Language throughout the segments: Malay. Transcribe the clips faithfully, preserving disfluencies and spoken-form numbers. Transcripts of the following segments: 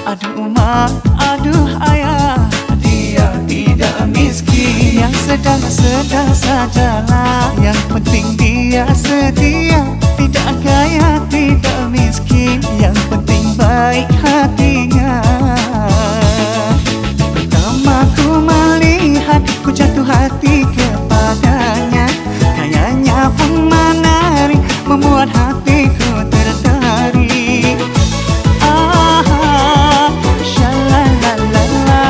Aduh mak, aduh ayah, dia tidak miskin. Yang sedang-sedang sajalah, yang penting dia setia. Tidak kaya, tidak miskin, yang penting baik hatinya. Pertama ku melihat, ku jatuh hati kepadanya. Gayanya pun menarik, membuat hatiku tertarik. Ah, syalalala.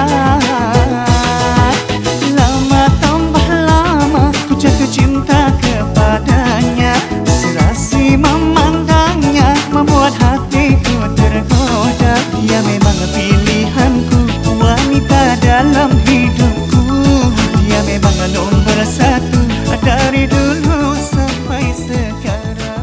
Lama tambah lama, ku jatuh cinta kepadanya. Serasi memandangnya, membuat hatiku tergoda. Dia memang pilihanku, wanita dalam hidupku. Dia memang nomor satu dari dulu sampai sekarang.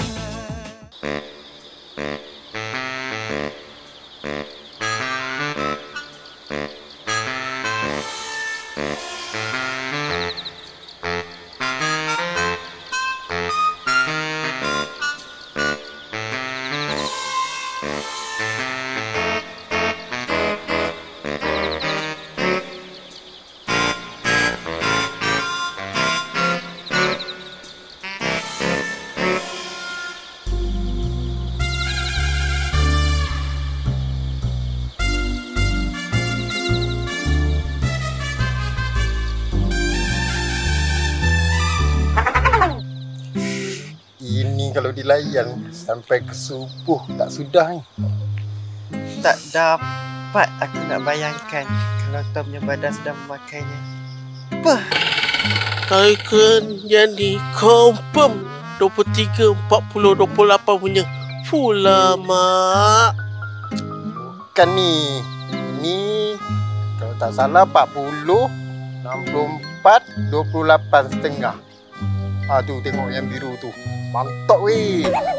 Kalau dilayan sampai ke subuh tak sudah ni. Tak dapat aku nak bayangkan kalau Tom punya badan sedang memakainya. Apa? Icon jadi confirm dua puluh tiga, empat puluh, dua puluh lapan punya pula mak. Bukan ni. Ni kalau tak salah empat puluh, enam puluh empat, dua puluh lapan setengah. Ha tu tengok yang biru tu. Mantap weh.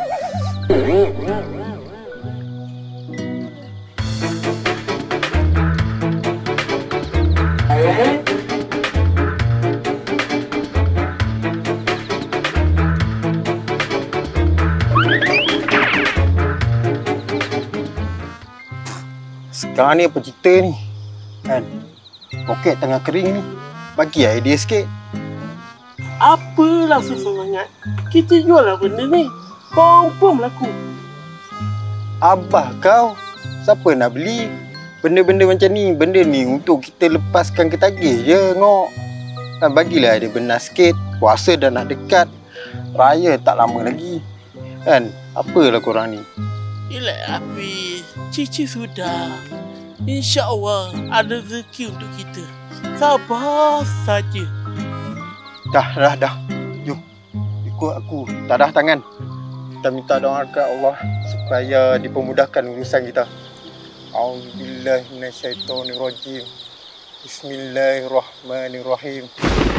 Sekarang ni apa cerita ni? Kan? Poket tengah kering ni. Bagi idea sikit. Apalah semangat. Kita jual lah benda ni. Confirm laku. Abah kau, siapa nak beli? Benda-benda macam ni, benda ni untuk kita lepaskan ke tagih je, ngok. Dan bagilah ada benar sikit. Puasa dah nak dekat. Raya tak lama lagi. Kan? Apalah korang ni? Yelah Hafiz, Cici sudah. InsyaAllah ada rezeki untuk kita. Sabar saja. Dah, dah, dah. Jom. Ikut aku. Tadah tangan. Kita minta doa ke Allah supaya dipermudahkan urusan kita. A'udzubillahi minasyaitonirrajim. Bismillahirrahmanirrahim.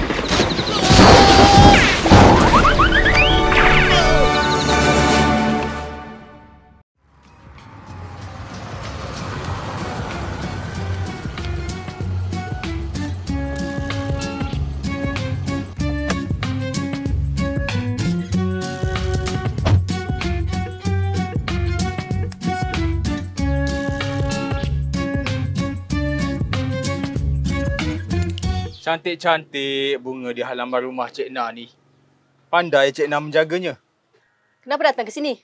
Cantik-cantik bunga di halaman rumah Cik Na ni. Pandai Cik Na menjaganya. Kenapa datang ke sini?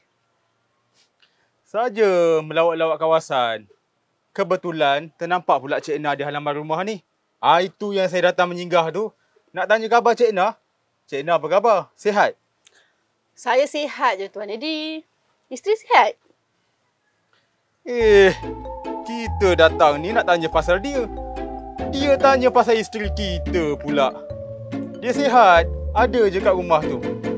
Saja melawat-lawat kawasan. Kebetulan ternampak pula Cik Na di halaman rumah ni. Ah, itu yang saya datang menyinggah tu. Nak tanya khabar Cik Na. Cik Na apa khabar? Sihat? Saya sihat je Tuan Edi. Isteri sihat? Eh, kita datang ni nak tanya pasal dia. Dia tanya pasal isteri kita pula. Dia sihat. Ada je kat rumah tu.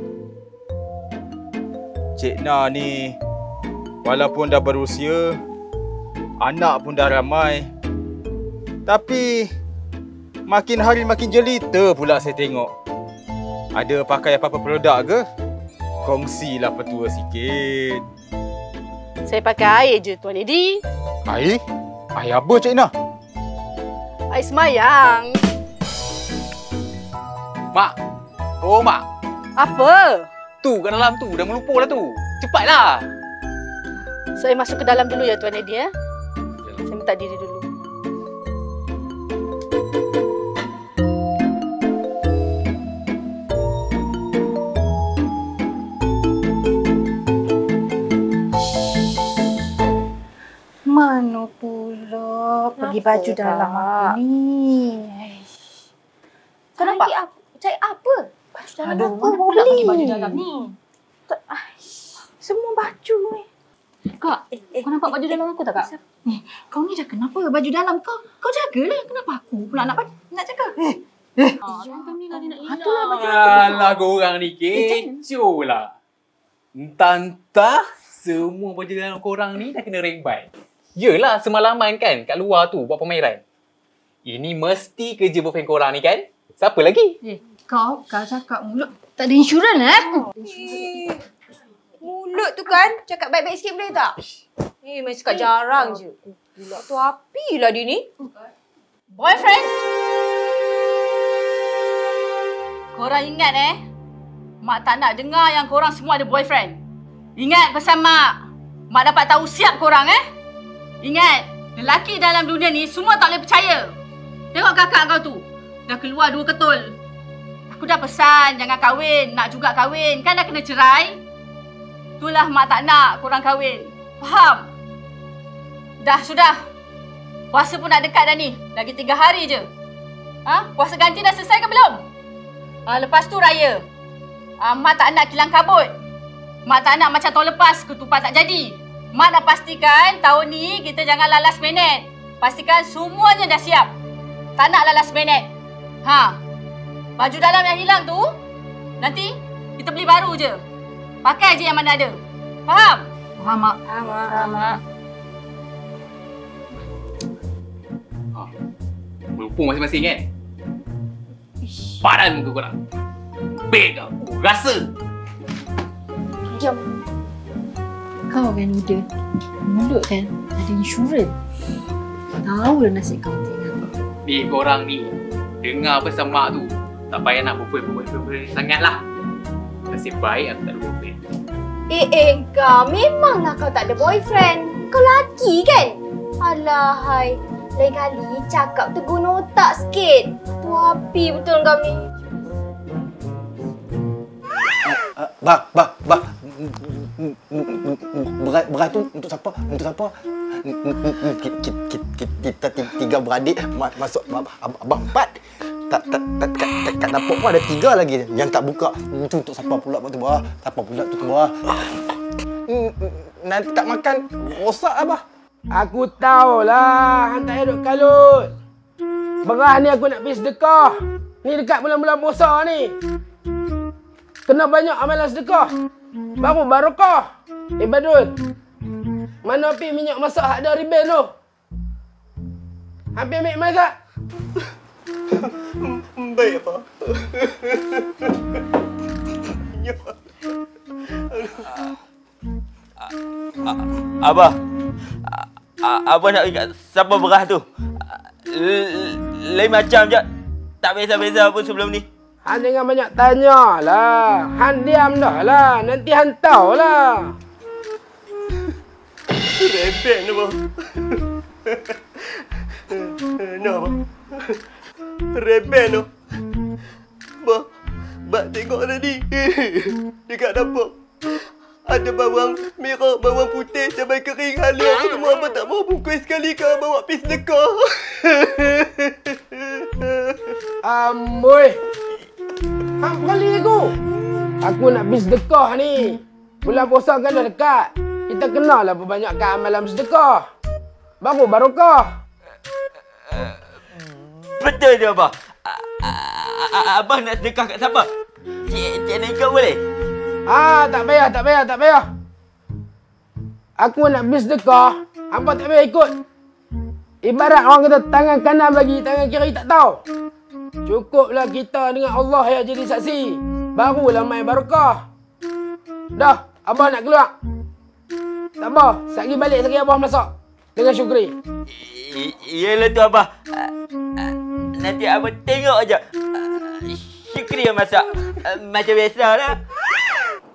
Cik Na ni, walaupun dah berusia, anak pun dah ramai. Tapi, makin hari makin jelita pula saya tengok. Ada pakai apa-apa produk ke? Kongsilah petua sikit. Saya pakai air je Tuan Edi. Air? Air apa Cik Na? Air semayang. Mak. Oh, Mak. Apa? Tu kat dalam tu. Dah melumpur lah tu. Cepatlah. Saya masuk ke dalam dulu ya Tuan Edi ya. tak diri dulu. Mana pula pergi baju dalam aku ni? Kau nak apa? Cari apa? Baju dalam Aduh, apa? mana Pula boleh. pergi baju dalam ni. Tak, semua baju ni. Kak, eh, eh, kau nampak baju dalam aku tak, Kak? Ni, kau ni dah kenapa baju dalam kau? Kau jagalah. Kenapa aku pula nak nak jaga? Eh, Ah, kau ni lah dia nak hilang. itulah baju Alah, korang ni kecoh lah. Entah-entah semua baju dalam korang ni dah kena rembat. Yelah, semalaman kan kat luar tu buat permainan. Ini mesti kerja boyfriend korang ni kan? Siapa lagi? Eh, kau, kau cakap mulut tak ada insurans eh? Eh, mulut tu kan, cakap baik-baik sikit boleh tak? Eh, main cakap jarang je. Pula tu api lah dia ni. Boyfriend! Korang ingat eh, Mak tak nak dengar yang korang semua ada boyfriend. Ingat pesan Mak. Mak dapat tahu siap korang eh. Ingat, lelaki dalam dunia ni semua tak boleh percaya. Tengok kakak kau tu, dah keluar dua ketul. Aku dah pesan jangan kahwin, nak juga kahwin. Kan dah kena cerai. Itulah Mak tak nak korang kahwin. Faham? Dah, sudah. Puasa pun nak dekat dah ni. Lagi tiga hari je. Ha? Puasa ganti dah selesai ke belum? Ha, lepas tu raya. Ha, Mak tak nak kilang kabut. Mak tak nak macam tahun lepas ketupat tak jadi. Mak dah pastikan tahun ni kita janganlah last minute. Pastikan semuanya dah siap. Tak naklah last minute. Ha. Baju dalam yang hilang tu, nanti kita beli baru je. Pakai je yang mana ada. Faham? Faham, Mak. Faham, Mak. Melupung masing-masing kan? Padan muka korang. Beg aku rasa. Diam. Kau kan muda. Mulut kan ada insurans. Tahu lah nasib kau tinggal. Ni korang ni, dengar pesan mak tu. Tak payah nak berbual-bual sangat lah. Nasib baik aku tak ada boyfriend. Eh, eh, kau memanglah kau tak ada boyfriend. Kau lelaki kan? Alahai. Lain kali cakap tegun otak sikit. Tu api betul kau ni. Bah, bah, bah. Berat, berat tu untuk siapa? Untuk siapa? Kita tiga beradik masuk abang empat. Tak tak tak kat dapur pun ada tiga lagi yang tak buka. Itu untuk siapa pula tu bawah? Siapa pula tu bawah? Nanti tak makan rosak abah. Aku tahulah hang tak duduk kalut. Beras ni aku nak pergi sedekah. Ni dekat bulan-bulan puasa ni. Kena banyak amalan sedekah. Baru barakah. Eh Badul, mana pergi minyak masak hak ada riben tu? Hampir ambil masak. Baik apa? Abah, Abah nak ingat siapa beras tu? Lain macam je. Tak beza-beza pun sebelum ni. Han jangan banyak tanya lah. Han diam dah lah. Nanti Han tahu lah. Rebek ni bang. Nak bang. Rebek tu. Bang, bak tengok tadi. Dekat dapur. Ada bawang merah, bawang putih, cabai kering, halus. Semua abang tak mau bungkus sekali kau bawa pergi sedekah. Amboi. Hang kali aku. Aku nak pergi sedekah ni. Bulan puasa kan dah dekat. Kita kenalah perbanyakkan amalan sedekah. Baru barakah. Betul je Abah. Abah nak sedekah kat siapa? Cik, Cik Nika boleh? Ah, tak payah, tak payah, tak payah. Aku nak pergi sedekah. Hampa tak payah ikut. Ibarat orang kata tangan kanan bagi, tangan kiri tak tahu. Cukuplah kita dengan Allah yang jadi saksi. Barulah main barakah. Dah, Abah nak keluar. Tak apa, sekali balik sekali Abah masak. Dengan Syukri. Iyalah tu Abah. Nanti Abah tengok aja. Syukri yang masak. Macam biasa lah.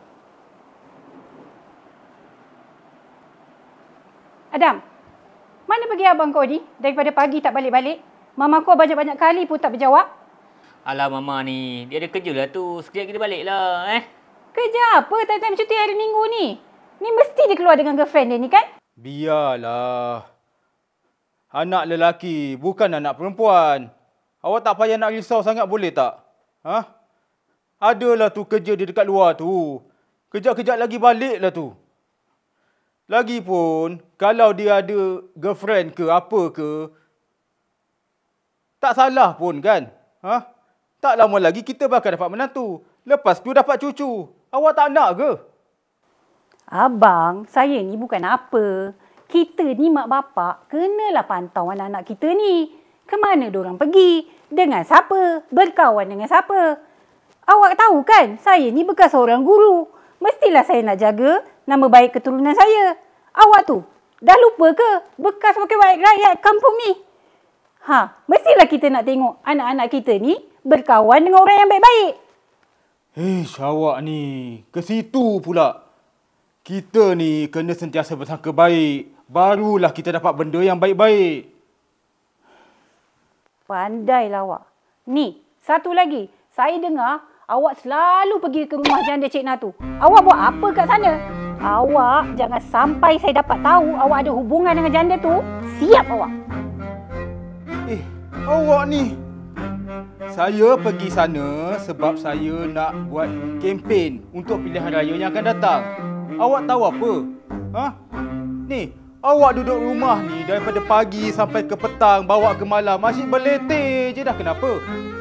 Adam, mana Mana pergi abang kau ni? Daripada pagi tak balik-balik. Mama kau banyak-banyak kali pun tak berjawab. Alah Mama ni, dia ada kerja lah tu. Sekejap kita balik lah eh. Kerja apa time-time cuti hari minggu ni? Ni mesti dia keluar dengan girlfriend dia ni kan? Biarlah. Anak lelaki, bukan anak perempuan. Awak tak payah nak risau sangat boleh tak? Ha? Adalah tu kerja dia dekat luar tu. Kejap-kejap lagi balik lah tu. Lagipun, kalau dia ada girlfriend ke apa ke, tak salah pun kan? Ha? Tak lama lagi kita bakal dapat menantu. Lepas tu dapat cucu. Awak tak nak ke? Abang, saya ni bukan apa. Kita ni mak bapak kenalah pantau anak-anak kita ni. Ke mana diorang pergi? Dengan siapa? Berkawan dengan siapa? Awak tahu kan, saya ni bekas seorang guru. Mestilah saya nak jaga nama baik keturunan saya. Awak tu, dah lupa ke bekas wakil rakyat kampung ni? Ha, mestilah kita nak tengok anak-anak kita ni berkawan dengan orang yang baik-baik. Ish, awak ni ke situ pula. Kita ni kena sentiasa bersangka baik. Barulah kita dapat benda yang baik-baik. Pandailah awak. Ni, satu lagi. Saya dengar awak selalu pergi ke rumah janda Cik Na tu. Awak buat apa kat sana? Awak jangan sampai saya dapat tahu awak ada hubungan dengan janda tu. Siap awak. Eh, awak ni. Saya pergi sana sebab saya nak buat kempen untuk pilihan raya yang akan datang. Awak tahu apa? Ha? Ni, awak duduk rumah ni daripada pagi sampai ke petang, bawa ke malam, asyik berletih je dah. Kenapa?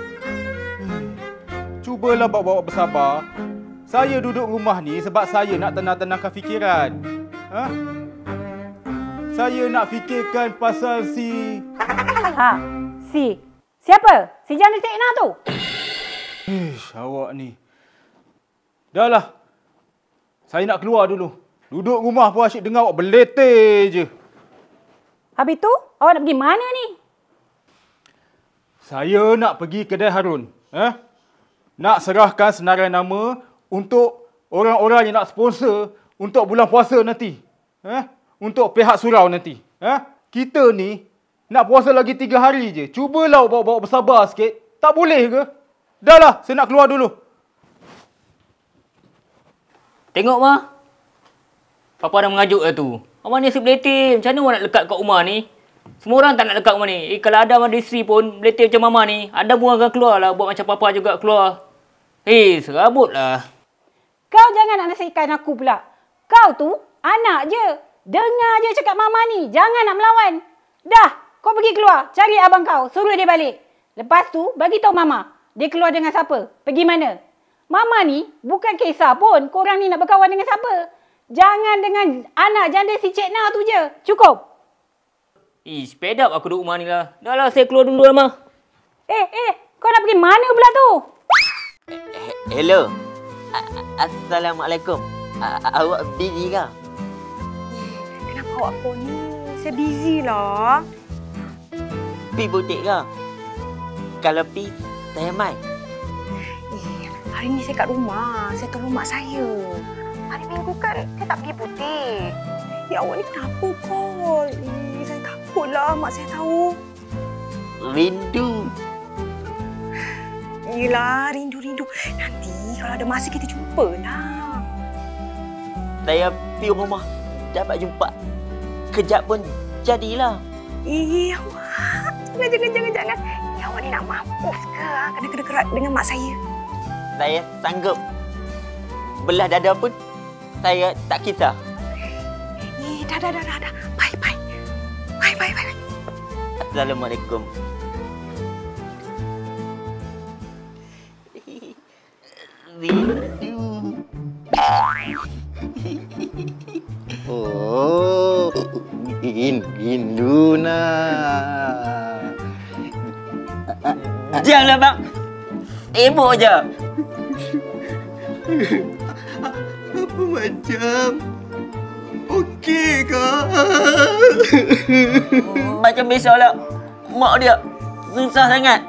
Cubalah bawa-bawa bersabar. Saya duduk rumah ni sebab saya nak tenang-tenangkan fikiran. Ha? Saya nak fikirkan pasal si... Ha? Si? Siapa? Si janda Cik Na tu? Ish, awak ni. Dah lah. Saya nak keluar dulu. Duduk rumah pun asyik dengar awak berletih je. Habis tu, awak nak pergi mana ni? Saya nak pergi kedai Harun. Eh? Nak serahkan senarai nama untuk orang-orang yang nak sponsor untuk bulan puasa nanti. Eh? Untuk pihak surau nanti. Eh? Kita ni nak puasa lagi tiga hari je. Cubalah bawa-bawa bersabar sikit. Tak boleh ke? Dah lah, saya nak keluar dulu. Tengok, Ma. Papa dah mengajuk dah tu. Abang ni asyik berletih. Macam mana orang nak lekat kat rumah ni? Semua orang tak nak lekat rumah ni. Eh, kalau Adam ada isteri pun berletih macam Mama ni. Adam pun akan keluar lah. Buat macam Papa juga keluar. Eh, serabut lah. Kau jangan nak nasihatkan aku pula. Kau tu anak je. Dengar je cakap Mama ni. Jangan nak melawan. Dah, kau pergi keluar. Cari abang kau. Suruh dia balik. Lepas tu, bagi tahu Mama. Dia keluar dengan siapa? Pergi mana? Mama ni bukan kisah pun korang ni nak berkawan dengan siapa. Jangan dengan anak janda si Cik Na tu je. Cukup. Eh, sped up aku duduk rumah ni lah. Dah lah, saya keluar dulu lah, Ma. Eh, eh. Kau nak pergi mana pula tu? Hello. Assalamualaikum. Awak busy ke? Kenapa awak phone ni? Saya busy lah. Pi butik ke? Kalau pi, saya mai. Eh, hari ni saya kat rumah. Saya tolong mak saya. Hari Minggu kan saya tak pergi butik. Ya awak ni kenapa call? Eh, saya takutlah mak saya tahu. Rindu. Yelah, rindu-rindu. Nanti kalau ada masa kita jumpa lah. Saya pergi rumah. Dapat jumpa. Kejap pun jadilah. Eh, awak. Jangan, jangan, jangan, jangan. Ya, awak ni nak mampus ke? Kena kena kerat dengan mak saya. Saya sanggup. Belah dada pun saya tak kisah. Eh, dah, dah, dah, dah, dah. Bye, bye. Bye, bye, bye. Assalamualaikum. Oh, rindu nak. Janganlah bang. Tembok je. Apa macam? Okey ke? Macam biasalah. Mak dia susah sangat.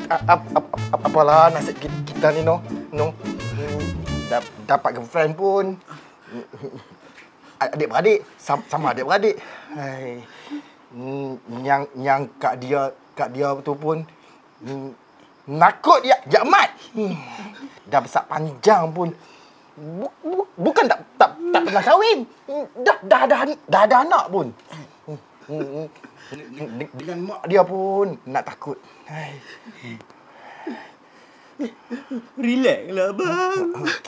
ap, ap, ap, apalah nasib kita ni, no? No. Dap, dapat girlfriend pun. Adik-beradik, sama, sama adik-beradik. Hai. Yang yang kak dia, kak dia tu pun nakut dia, Jamat. Dah besar panjang pun. Bukan tak tak tak pernah kahwin. Dah dah dah dah ada anak pun. Dengan mak dia pun nak takut. Hai. Relaxlah bang.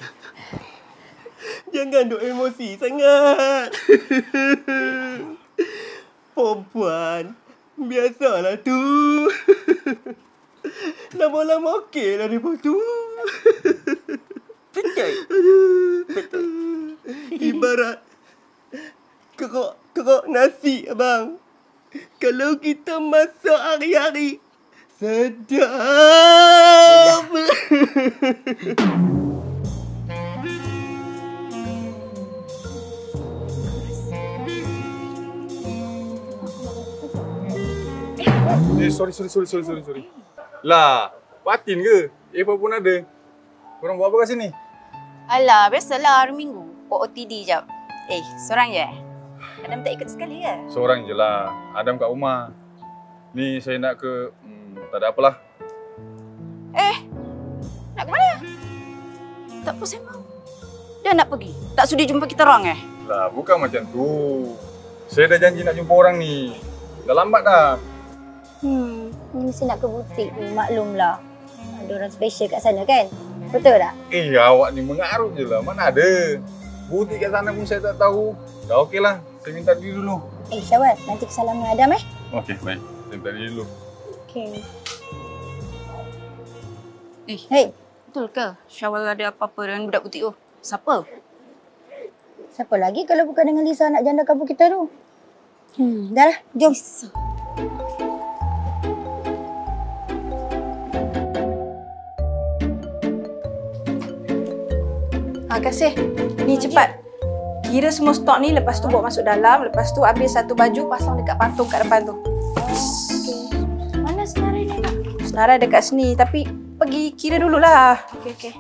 Jangan duk emosi sangat. Perempuan biasalah tu. Lama-lama okeylah dia tu. Betul. Betul. Ibarat kerok-kerok nasi abang. Kalau kita masak hari-hari, sedap. Eh, sorry, sorry, sorry, sorry, sorry, sorry. Lah, Fatin ke? Eva pun ada. Korang buat apa kat sini? Alah, biasalah hari Minggu. O O T D jap. Eh, seorang je? Adam tak ikut sekali ke? Seorang je lah. Adam kat rumah. Ni saya nak ke... Hmm, tak ada apalah. Eh, nak ke mana? Tak apa saya mau. Dah nak pergi? Tak sudi jumpa kita orang eh? Lah, bukan macam tu. Saya dah janji nak jumpa orang ni. Dah lambat dah. Hmm, ni mesti nak ke butik ni, maklumlah. Ada orang special kat sana kan? Betul tak? Eh, awak ni mengarut je lah. Mana ada. Butik kat sana pun saya tak tahu. Dah okey lah. Saya minta diri dulu. Eh, Syawal, nanti kesalam dengan Adam eh? Okey, baik. Saya minta diri dulu. Okey. Eh, hey. Betul ke? Syawal ada apa-apa dengan budak butik tu? Siapa? Siapa lagi kalau bukan dengan Lisa, anak janda kampung kita tu? Hmm, dah lah. Jom. Lisa. Ha, kasih. Ni cepat. Kira semua stok ni, lepas tu bawa masuk dalam, lepas tu ambil satu baju, pasang dekat patung kat depan tu. Okay. Mana senarai ni? Senarai dekat sini, tapi pergi kira dululah. Okey, okey.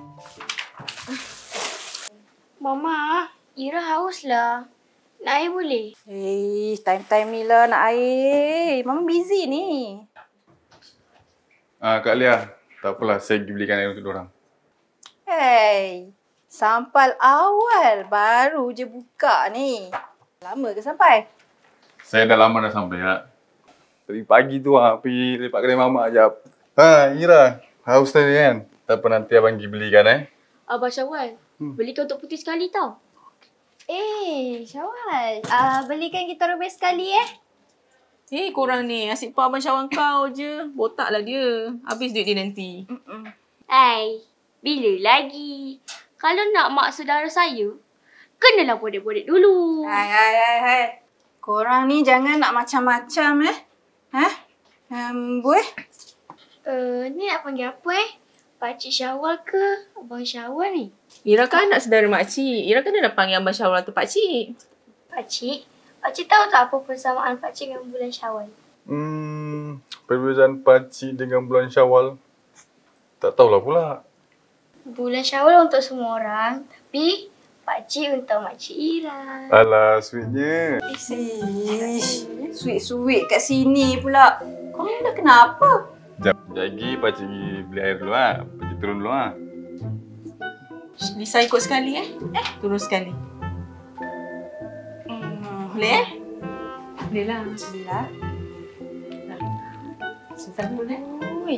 Mama, Ira haus lah. Nak air boleh? Eh, time-time ni lah nak air. Mama busy ni. Ah, Kak Lia, tak apalah. Saya pergi belikan air untuk diorang. Hey, sampal awal baru je buka ni. Lama ke sampai? Saya dah lama dah sampai, Kak. Tadi pagi tu ah, pergi lepak kedai mamak jap. Ha, Ira. Haus tadi kan? Tak apa, nanti abang pergi belikan eh. Abang Syawal, hmm. belikan untuk putih sekali tau. Eh, Syawal. Uh, belikan kita robek sekali eh. Eh, korang ni asyik pak Abang Syawal kau je. Botaklah dia. Habis duit dia nanti. Hai, bila lagi? Kalau nak mak saudara saya, kenalah bodek-bodek dulu. Hai, hai, hai, hai. Korang ni jangan nak macam-macam eh. Ha? Um, Boy? Uh, ni nak panggil apa eh? Pakcik Syawal ke Abang Syawal ni? Ira kan anak saudara makcik. Ira kan nak panggil Abang Syawal tu pakcik. Pakcik? Pakcik tahu tak apa persamaan pakcik dengan bulan Syawal? Hmm, perbezaan pakcik dengan bulan Syawal? Tak tahulah pula. Bulan Syawal untuk semua orang, tapi pakcik untuk makcik Ira. Alah, sweetnya. Ish, sweet-sweet kat sini pula. Kau ni dah kenapa? Sekejap lagi pakcik pergi beli air dulu lah. Pakcik turun dulu lah. Lisa ikut sekali eh. Eh, turun sekali. Hmm, boleh eh? Boleh lah. Boleh lah. Sebentar dulu eh. Ui.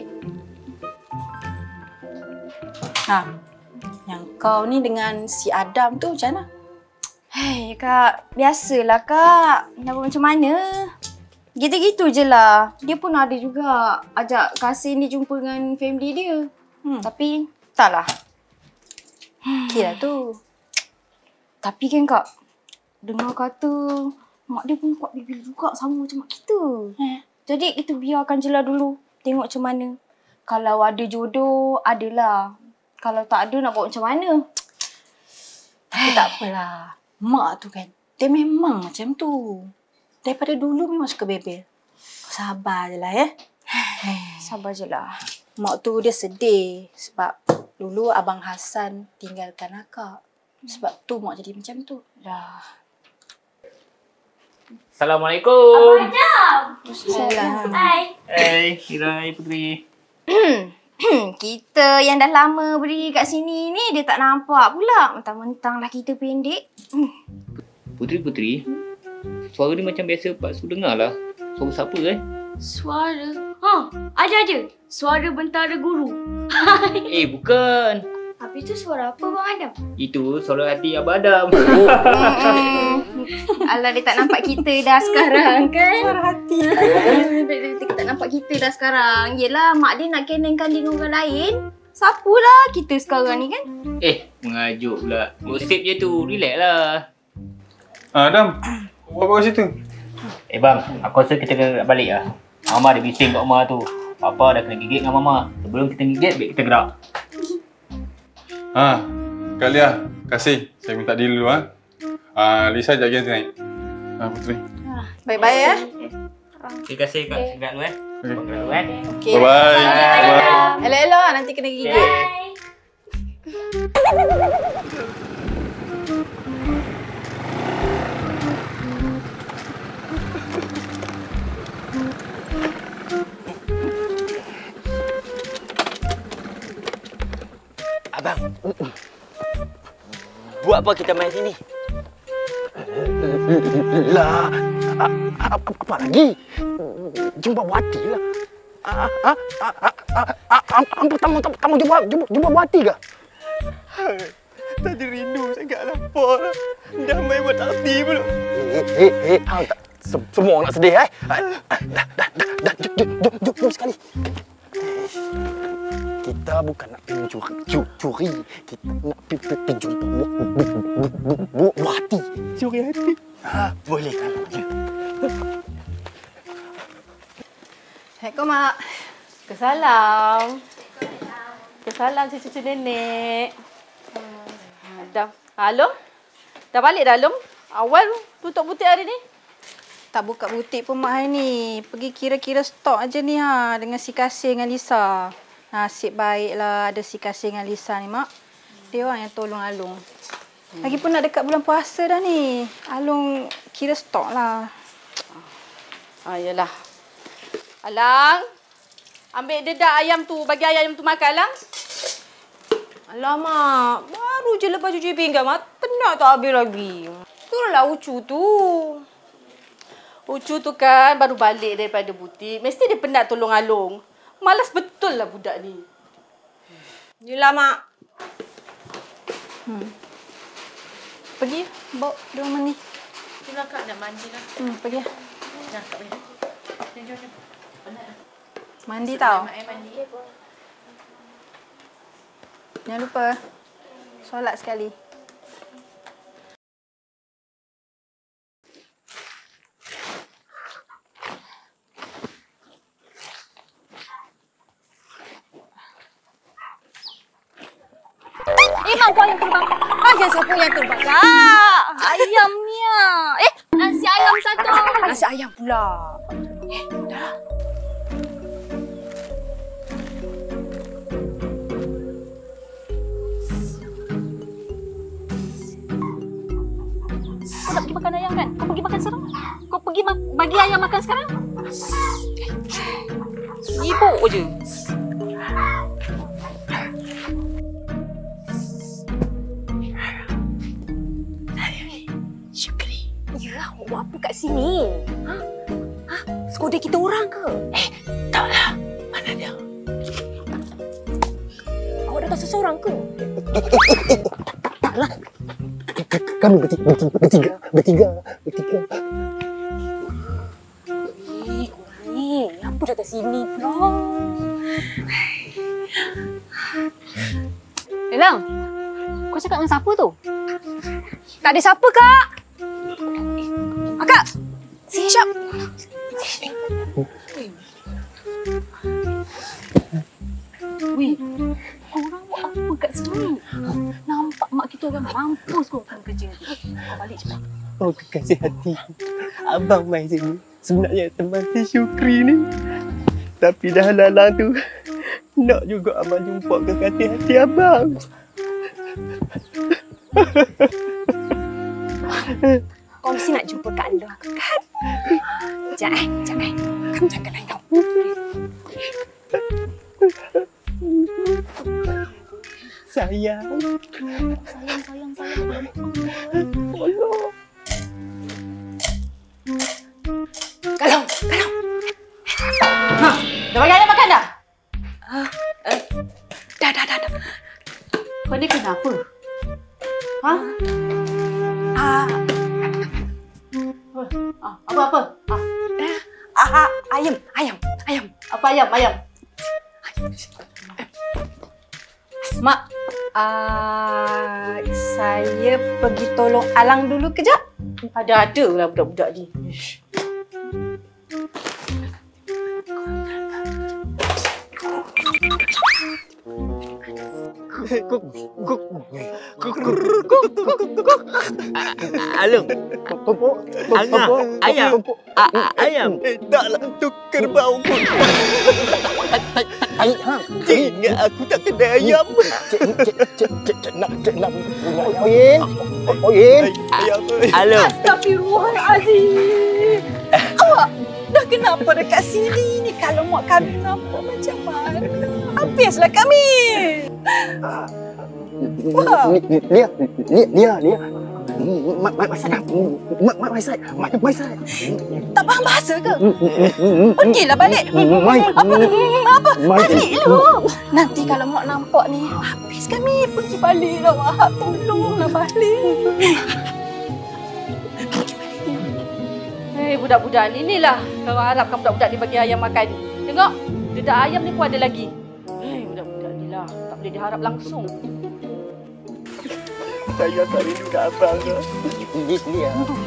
Ha, yang kau ni dengan si Adam tu macam mana? Hei kak, biasalah kak. Nak buat macam mana? Gitu-gitu je lah. Dia pun ada juga ajak Kasim ni jumpa dengan family dia. Hmm. Tapi taklah. Okey lah tu. Tapi kan kak, dengar kata mak dia pun kuat bibir juga sama macam mak kita. Eh. Jadi kita biarkan je lah dulu. Tengok macam mana. Kalau ada jodoh, adalah. Kalau tak ada, nak buat macam mana? Tapi tak apalah. Mak tu kan, dia memang macam tu. Daripada dulu memang suka bebel. Kau sabar je lah ya. Sabar je lah. Mak tu dia sedih sebab dulu Abang Hassan tinggalkan akak. Sebab tu mak jadi macam tu. Dah. Assalamualaikum. Abang Adam. Salam. Hai. Hai, Hirai Puteri. Kita yang dah lama berdiri kat sini ni dia tak nampak pula. Mentang-mentang lah kita pendek. Puteri-Puteri, suara ni macam biasa Pak Su dengar lah. Suara siapa eh? Suara. Ha, ada-ada. Suara bentara guru. Eh, bukan. Habis tu suara apa Bang Adam? Itu suara hati Abang Adam. Alah, dia tak nampak kita dah sekarang kan? Suara hati. Dia tak nampak kita dah sekarang. Yelah, mak dia nak kenengkan dengan orang lain. Siapalah kita sekarang ni kan? Eh, mengajuk pula. Gosip je tu. Relax lah. Ah, Adam. Buat apa kat situ? Eh bang, aku rasa kita kena balik lah. Mama ada bising kat rumah tu. Papa dah kena gigit dengan Mama. Sebelum kita gigit, baik kita gerak. Ha, Kak Lia, kasih. Saya minta deal dulu ha. Ah, Lisa jaga nanti naik. Ha, Puteri. Baik-baik ya. Terima kasih Kak. Gerak dulu eh. Okay. Gerak dulu eh. Okay. Bye-bye. Bye-bye. Elok-elok nanti kena gigit. Abang, buat apa kita main sini? Lah, apa lagi? Jumpa Wati lah. Apa tamu tamu jumpa jumpa jumpa Wati ke? Tadi rindu sangat lapar. Dah main buat tak hati pula. Eh, eh, hang tak semua nak sedih eh? Dah, dah, dah, dah, jom, jom, jom, jom sekali. Kita bukan nak pergi curi, curi. Kita nak pergi jumpa buah hati. Curi hati? Ha, boleh kan? Assalamualaikum Mak. Kesalam. Kesalam cucu nenek. Dah. Alung? Dah balik dah Alung? Awal tutup butik hari ni? Tak buka butik pun Mak hari ni. Pergi kira-kira stok aja ni ha dengan si Kasih dengan Lisa. Nasib baiklah ada si Kasih dengan Lisa ni Mak. Dia orang yang tolong Alung. Lagipun nak dekat bulan puasa dah ni. Alung kira stok lah. Ah yalah. Alang, ambil dedak ayam tu, bagi ayam tu makan Alang. Alamak, baru je lepas cuci pinggan Mak. Penat tak habis lagi. Suruhlah Ucu tu. Ucu tu kan baru balik daripada butik. Mesti dia penat tolong Alung. Malas betul lah budak ni. Yelah, Mak. Hmm. Pergi, bawa dia orang mandi. Itulah Kak, nak mandi lah. Hmm, pergi lah. Dah, Kak pergi. Jom, jom, jom. Penat lah. Mandi tau. Mak mandi. Jangan lupa, solat sekali. Eh, Mak, kau yang terbang. Aja siapa yang terbang lah. Ayamnya. Eh, nasi ayam satu. Nasi ayam pula. Eh, dah. Kau nak pergi makan ayam kan? Kau pergi makan sekarang? Kau pergi bagi ayam makan sekarang? Sibuk je. Syukri, ya, awak buat apa kat sini? Ha? Ha? Sekolah kita orang ke? Eh, taklah. Mana dia? Awak datang seseorang ke? Taklah. Kami bertiga, bertiga, bertiga, bertiga. Eh, korang ni, apa datang sini pula? Elang, kau cakap dengan siapa tu? Tak ada siapa, Kak. Akak, sini Syap. Weh, korang buat apa kat sini? Nampak mak kita orang mampus kau bukan kerja tu. Kau balik cepat. Oh, kekasih hati. Abang main sini. Sebenarnya teman si Syukri ni. Tapi dah lalang tu. Nak juga abang jumpa kekasih hati abang. Kau mesti nak jumpa Kak Long kan? Sekejap eh, sekejap eh. Kamu jaga lain kau. Sayang. Sayang, sayang, sayang. Allah. Kak Long, Kak Long. Ha, dah bagi ayam makan dah? Uh, uh, dah, dah, dah, dah. Kau ni kenapa? Ha? Ah. Ah, apa-apa? Ah. Ah, ah, ayam, ayam, ayam. Apa ayam, ayam? Mak, uh, saya pergi tolong Alang dulu kejap. Ada-ada lah budak-budak ni. Alung. Angah. Ayam. Ayam. Taklah tu kerbau pun. Ingat aku tak kena ayam. Cik nak cik nak punya ayam. Oyin. Alung. Astagfirullahalazim. Awak dah kenapa dekat sini ni? Kalau mak kami nampak macam mana? Habislah kami. Wah. Lia, Lia, Lia, Lia. Mak, mak, Maisai. Mak, mak, Maisai. Mak, Maisai. Tak faham bahasa ke? Pergilah balik. Mai. Apa? Apa? Mai. Baliklah. Nanti kalau mak nampak ni, habis kami. Pergi baliklah, Mak. Tolonglah balik. Hei, budak-budak ni inilah kau harapkan budak-budak ni bagi ayam makan. Tengok, dedak ayam ni pun ada lagi. Hei, budak-budak ni lah. Tak boleh diharap langsung. Saya tak rindu kat abang ke? Ini dia.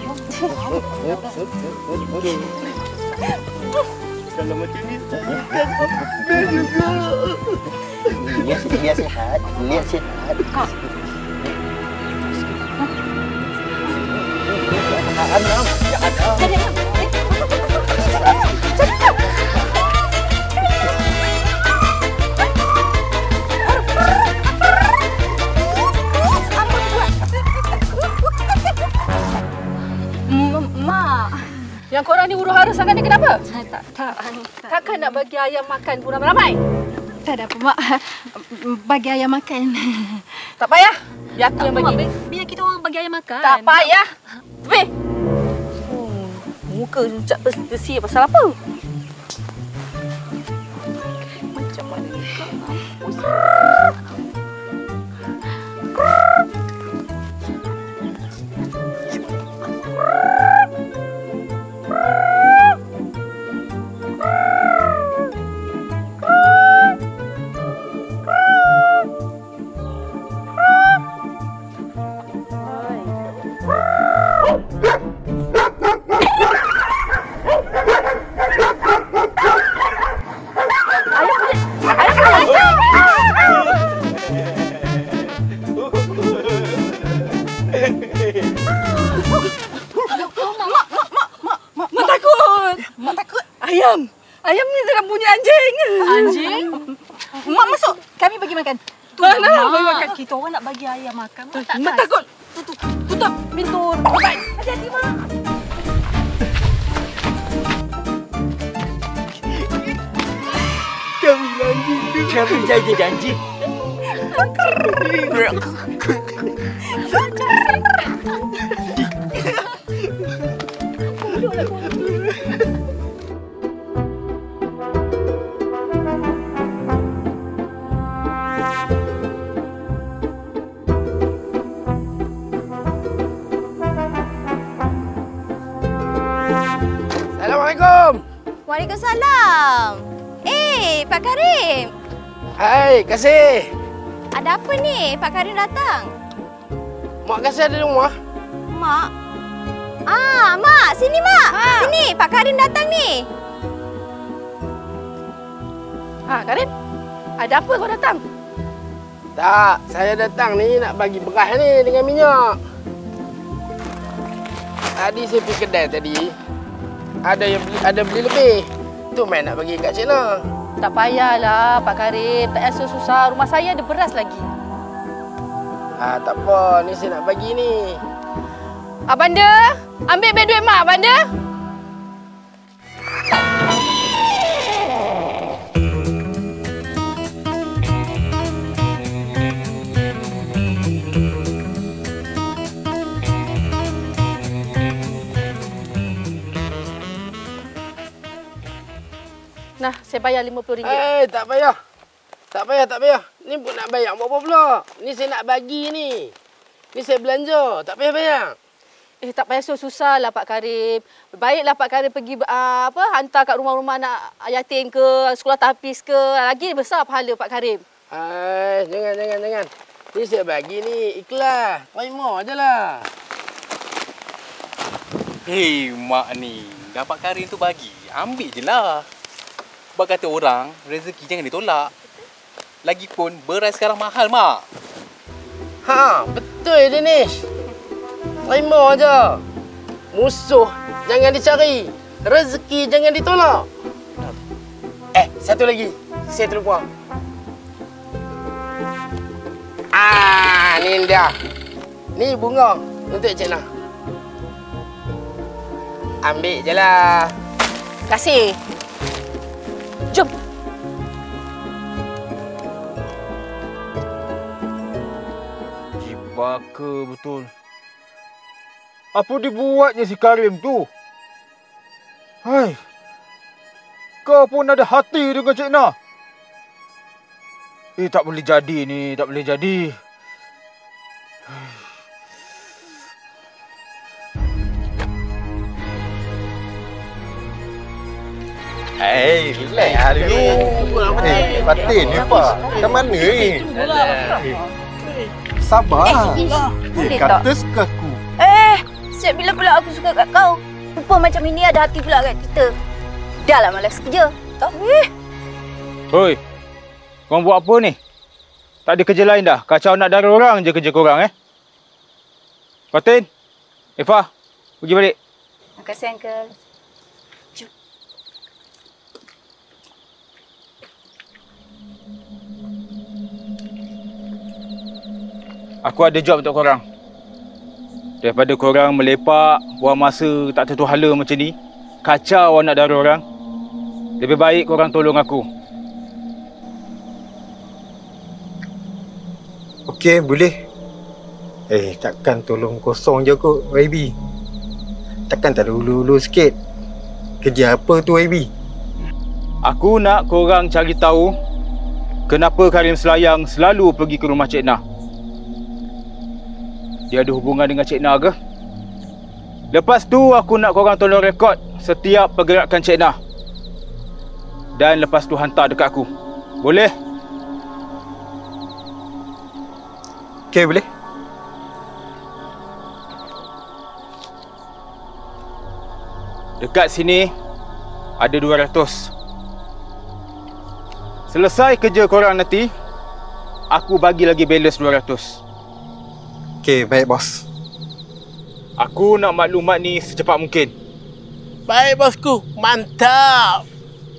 Kalau macam ni, kan best juga. Lia, Lia sihat. Lia sihat. Anam, ya Anam. Jadi, Mak, yang korang ni huru-hara sangat ni kenapa? Tak, tak. Takkan nak bagi ayam makan pun ramai-ramai? Tak ada apa, Mak. Bagi ayam makan. Tak payah. Biar aku yang bagi. Mak, biar kita orang bagi ayam makan. Tak payah. Tepi. Hmm, muka ucap besi pasal apa? Macam mana ni? Ayam. Ayam ni sedang bunyi anjing. Anjing? Mak masuk. Kami bagi makan. Tuan nak bagi makan. Kita orang nak bagi ayam makan. Mak tak Mak takut. Tutup. Tutup pintu. Baik. Hati-hati, Mak. Kami anjing. Kami jadi anjing. Assalamualaikum. Waalaikumsalam. Eh, Pak Karim. Hai, Kasih. Ada apa ni? Pak Karim datang. Mak Kasih ada di rumah? Mak. Ah, Mak. Sini, Mak. Ha. Sini, Pak Karim datang ni. Ha, Karim. Ada apa kau datang? Tak, saya datang ni nak bagi beras ni dengan minyak. Tadi saya pergi kedai tadi. Ada yang beli, ada beli lebih. Tu main nak bagi kat Cik Nah. Tak payahlah Pak Karim. Tak payah susah. Rumah saya ada beras lagi. Ah, tak apa. Ni saya nak bagi ni. Abanda, ambil beg duit mak, Abanda. Nah, saya bayar lima puluh ringgit. Eh, tak payah. Tak payah, tak payah. Ni pun nak bayar. Buat apa pula? Ni saya nak bagi ni. Ni saya belanja. Tak payah bayar. Eh, tak payah susah lah Pak Karim. Baiklah Pak Karim pergi uh, apa hantar kat rumah-rumah anak yatim ke, sekolah tahfiz ke. Lagi besar pahala Pak Karim. Eh, jangan, jangan, jangan. Ni saya bagi ni. Ikhlas. Terima je lah. Hei, mak ni. Dapat Karim tu bagi. Ambil je lah. Sebab kata orang, rezeki jangan ditolak. Lagipun, beras sekarang mahal, mak. Ha, betul Dinesh. Terima je. Musuh jangan dicari. Rezeki jangan ditolak. Eh, satu lagi. Saya terlupa. Ah, ni dia. Ni bunga untuk Cik Nah. Ambil je lah. Terima kasih. Jom. Jibaka betul. Apa dibuatnya si Karim tu? Hai. Kau pun ada hati dengan Cik Nah. Eh, tak boleh jadi ni. Tak boleh jadi. Eh, relax dulu. Eh, Fatin ni Pak. Kat mana ni? Sabar. Eh, Eh, kata suka aku. Eh, siap bila pula aku suka kat kau. Rupa macam ini ada hati pula kat kita. Dah lah malas kerja. Tak boleh. Hoi. Korang buat apa ni? Tak ada kerja lain dah? Kacau nak dara orang je kerja korang eh? Fatin? Eva? Pergi balik. Terima kasih, Uncle. Jom. Aku ada job untuk korang. Daripada korang melepak, buang masa tak tentu hala macam ni, kacau nak dara orang, lebih baik korang tolong aku. Okey, boleh. Eh, takkan tolong kosong je kot, Y B. Takkan tak ada ulu-ulu sikit. Kerja apa tu, Y B? Aku nak korang cari tahu kenapa Karim Selayang selalu pergi ke rumah Cik Nah. Dia ada hubungan dengan Cik Nah ke? Lepas tu aku nak korang tolong rekod setiap pergerakan Cik Nah. Dan lepas tu hantar dekat aku. Boleh? Okey, boleh. Dekat sini ada dua ratus. Selesai kerja korang nanti, aku bagi lagi balance dua ratus. Okey, baik bos. Aku nak maklumat ni secepat mungkin. Baik bosku, mantap.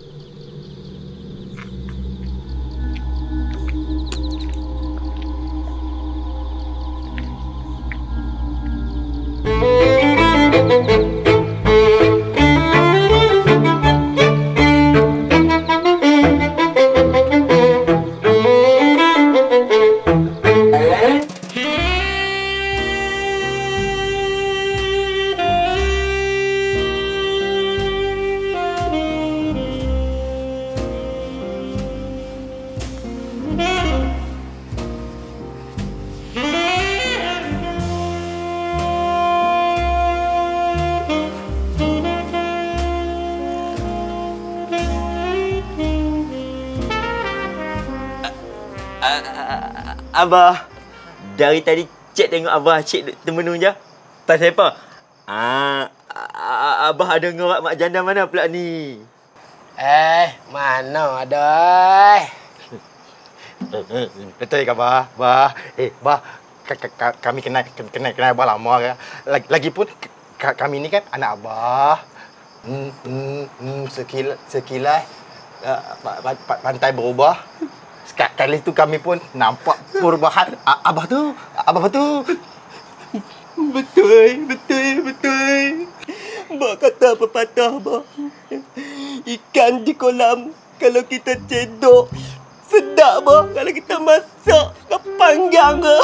Abah, dari tadi Cik tengok Abah Cik termenung je. Pasal apa? Ah, Abah ada dengan mak janda mana pula ni? Eh, mana ada? Betul ke, Bah? Bah, eh, Bah, kami kenal kenal kenal Abah lama ke? Lagipun kami ni kan anak Abah. Hmm, hmm, hmm, sekilas, sekilas uh, pa- pa- pantai berubah. Sekali tu kami pun nampak perubahan. A- abah tu, abah tu. Betul, betul, betul. Mak kata pepatah, Abah. Ikan di kolam kalau kita cedok, sedap, Abah. Kalau kita masak, kepanggang ke.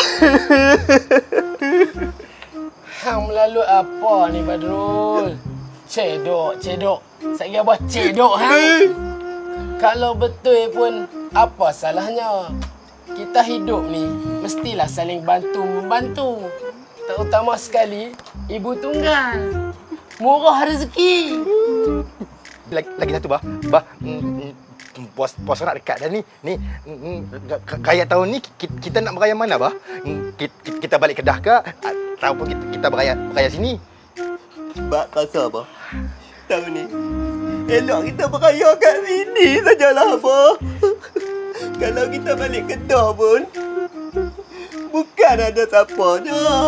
Hang melalui apa ni, Badrul? Cedok, cedok. Saya Abah cedok, hang. Kalau betul pun, apa salahnya? Kita hidup ni, mestilah saling bantu-membantu. Terutama sekali, ibu tunggal. Murah rezeki. Lagi, lagi satu, Bah. Bah, mm, mm, puas, puasa nak dekat dah ni. Ni, mm, kaya tahun ni, kita, kita nak beraya mana, Bah? Kita, kita balik Kedah ke? Ataupun kita, kita beraya, beraya sini? Bak rasa, Abah. Tahun ni, elok kita beraya kat sini sajalah, Abah. Kalau kita balik Kedah pun, bukan ada siapa dah.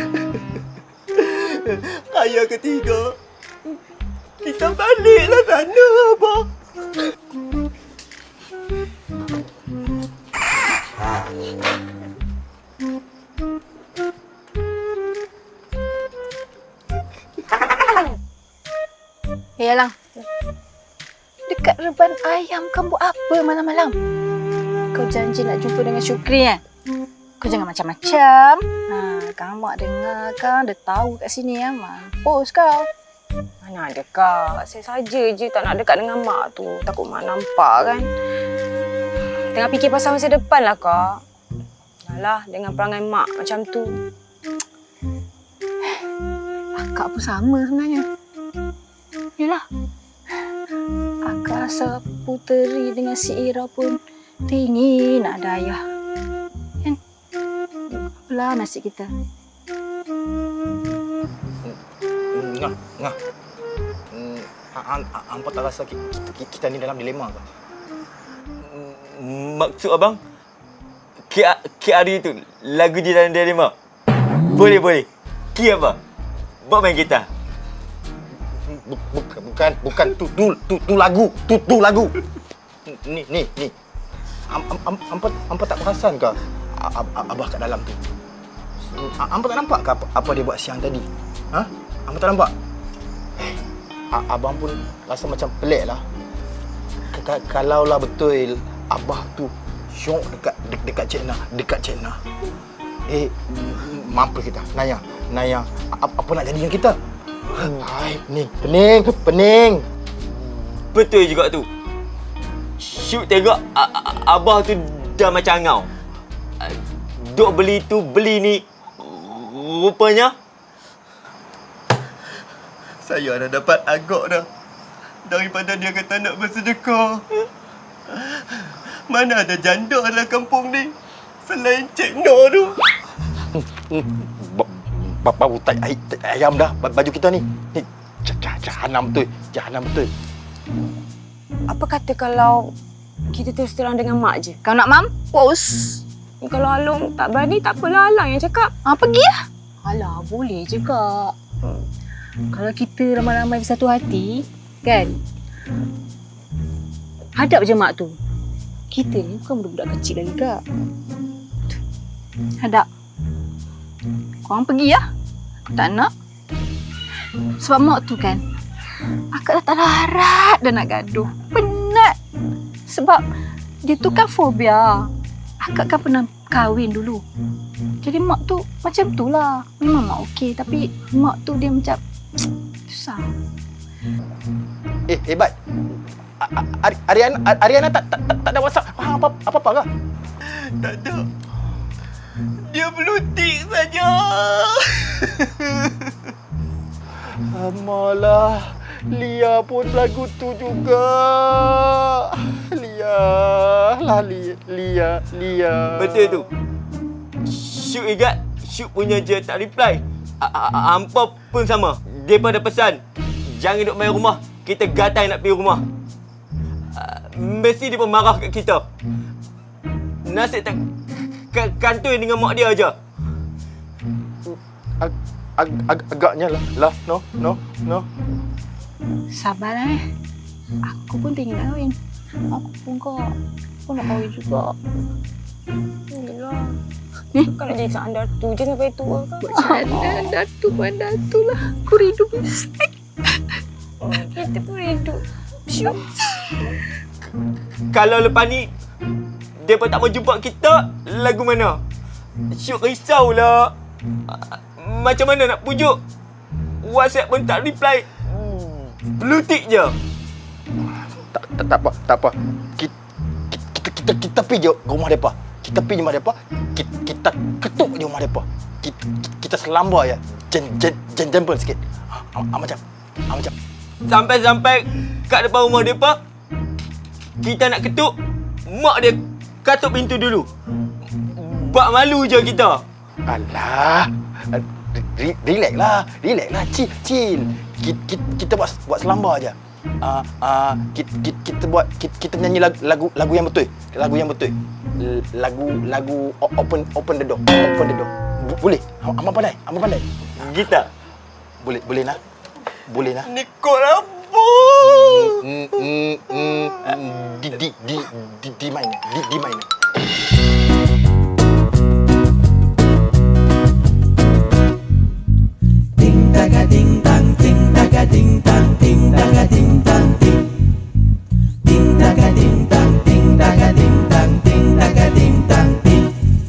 Raya ketiga, kita baliklah sana, Abah. Eh, Alang. Dekat reban ayam kau buat apa malam-malam? Kau janji nak jumpa dengan Syukri kan? Kau jangan macam-macam. Ha, kan mak dengar kan, dia tahu kat sini ya. Mampus kau. Mana ada kak. Saya saja je tak nak dekat dengan mak tu. Takut mak nampak kan. Tengah fikir pasal masa depan lah kak. Alah, dengan perangai mak macam tu. Akak pun sama sebenarnya. Yalah. Akak rasa Puteri dengan si Ira pun teringin nak ada ayah. Kan? Apalah nasib kita. Ngah, ngah. Hampa tak rasa kita, kita, kita ni dalam dilema ke? Maksud abang, K R tu lagu di dalam dilema. Boleh, boleh. Ki apa? Buat main gitar. Bukan, bukan, bukan. Tu, tu, tu, tu lagu. Tu, tu lagu. Ni, ni, ni. Hampa, hampa tak perasan ke abah kat dalam tu? Hampa tak nampak ke apa, apa dia buat siang tadi? Ha? Hampa tak nampak? Eh, abang pun rasa macam pelik lah. Kalaulah betul abah tu syok dekat dekat Cik Nah, dekat Cik Nah. Eh, mampus kita. Naya, Naya, apa nak jadi dengan kita? Hai, pening, pening, pening. Betul juga tu. Syuk tengok abah tu dah macam ngau. Duk beli tu, beli ni. Rupanya saya dah dapat agak dah. Daripada dia kata nak bersedekah. Mana ada janda dalam kampung ni selain Cik Noh tu. Bau tai ayam dah baju kita ni. Ni jahanam betul, jahanam betul. Apa kata kalau kita terus terang dengan mak je? Kau nak mampus? Kalau Alung tak berani, tak apalah Alang yang cakap. Ha, pergi lah. Alah, boleh je kak. Hmm. Kalau kita ramai-ramai bersatu hati, kan? Hadap je mak tu. Kita ni bukan budak-budak kecil lagi, Kak. Hadap. Korang pergi lah. Aku tak nak. Sebab mak tu kan, akak dah tak larat dah nak gaduh. Penat. Sebab dia tu kan fobia. Akak kan pernah kahwin dulu. Jadi mak tu macam tu lah. Memang mak okey. Tapi mak tu dia macam susah. Eh, hebat. Ariana, Ariana tak tak tak ada WhatsApp. Apa apa apa ke? Tak ada. Dia belutik saja. Amalah, Lia pun lagu tu juga. Lia, lah Lia, Lia, Lia. Betul tu. Syuk ingat, Syuk punya je tak reply. Hampa pun sama. Dia pun ada pesan. Jangan duduk main rumah. Kita gatai nak pergi rumah. Mesti dia pun marah kat kita. Nasib tak kantoi dengan mak dia aja. Ag ag ag agaknya lah. Lah, no, no, no. Sabarlah eh. Aku pun pengen kahwin. Aku pun kak. Aku nak kahwin juga. Yelah. Kan nak jadi seorang datu je sampai tua kan? Macam mana datu pun datu lah. Aku rindu bisik. Kita pun rindu. Syuk. Kalau lepas ni dia pun tak mau jumpa kita, lagu mana? Syuk risaulah. Macam mana nak pujuk? WhatsApp pun tak reply. Blue tick je. Tak, tak, tak apa, tak apa. Kita kita kita, kita pergi je ke rumah depa. Kita pergi rumah depa. Kita, kita ketuk di rumah depa. Kita kita selambar ya. Jen jen jen jempol sikit. Ah, macam. Ah, macam. Sampai-sampai kat depan rumah depa, kita nak ketuk, mak dia katuk pintu dulu. Buat malu je kita. Alah. Relax lah. Relax lah. Chill, chill. Kita, kita, kita buat buat selambar je. Uh, uh, kita, kita, kita buat kita, kita nyanyi lagu, lagu lagu yang betul. Lagu yang betul. Lagu lagu open open the door. Open the door. Boleh? Amal pandai? Amal pandai? Gitar. Boleh, boleh nak? Boleh nak? Nikot apa? Mm, mm, mm, di di di di di main. Di di main. Ding daga ding dang ding daga ding dang ding daga ding dang ding. Ding daga ding dang ding daga ding dang ding daga ding dang ding.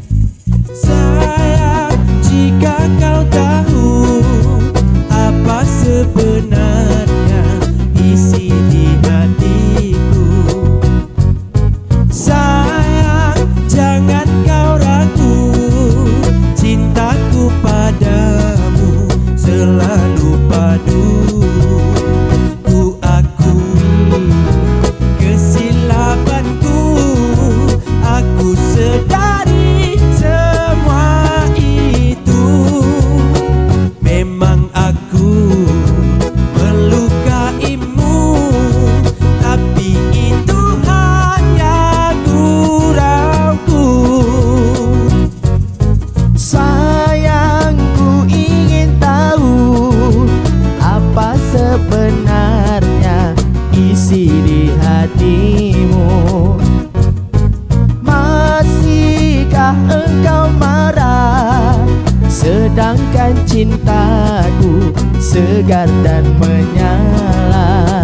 Sayang, jika kau tahu apa sebenarnya isi di hatiku. Sayang, jangan kau ragu, cintaku padamu selalu padu. Ku akui kesilapanku, aku sedari semua itu. Memang aku melukaimu, tapi itu hanya gurauku. Sayangku ingin tahu apa sebenarnya isi di hatimu. Masihkah engkau marah, sedangkan cintaku segar dan menyala.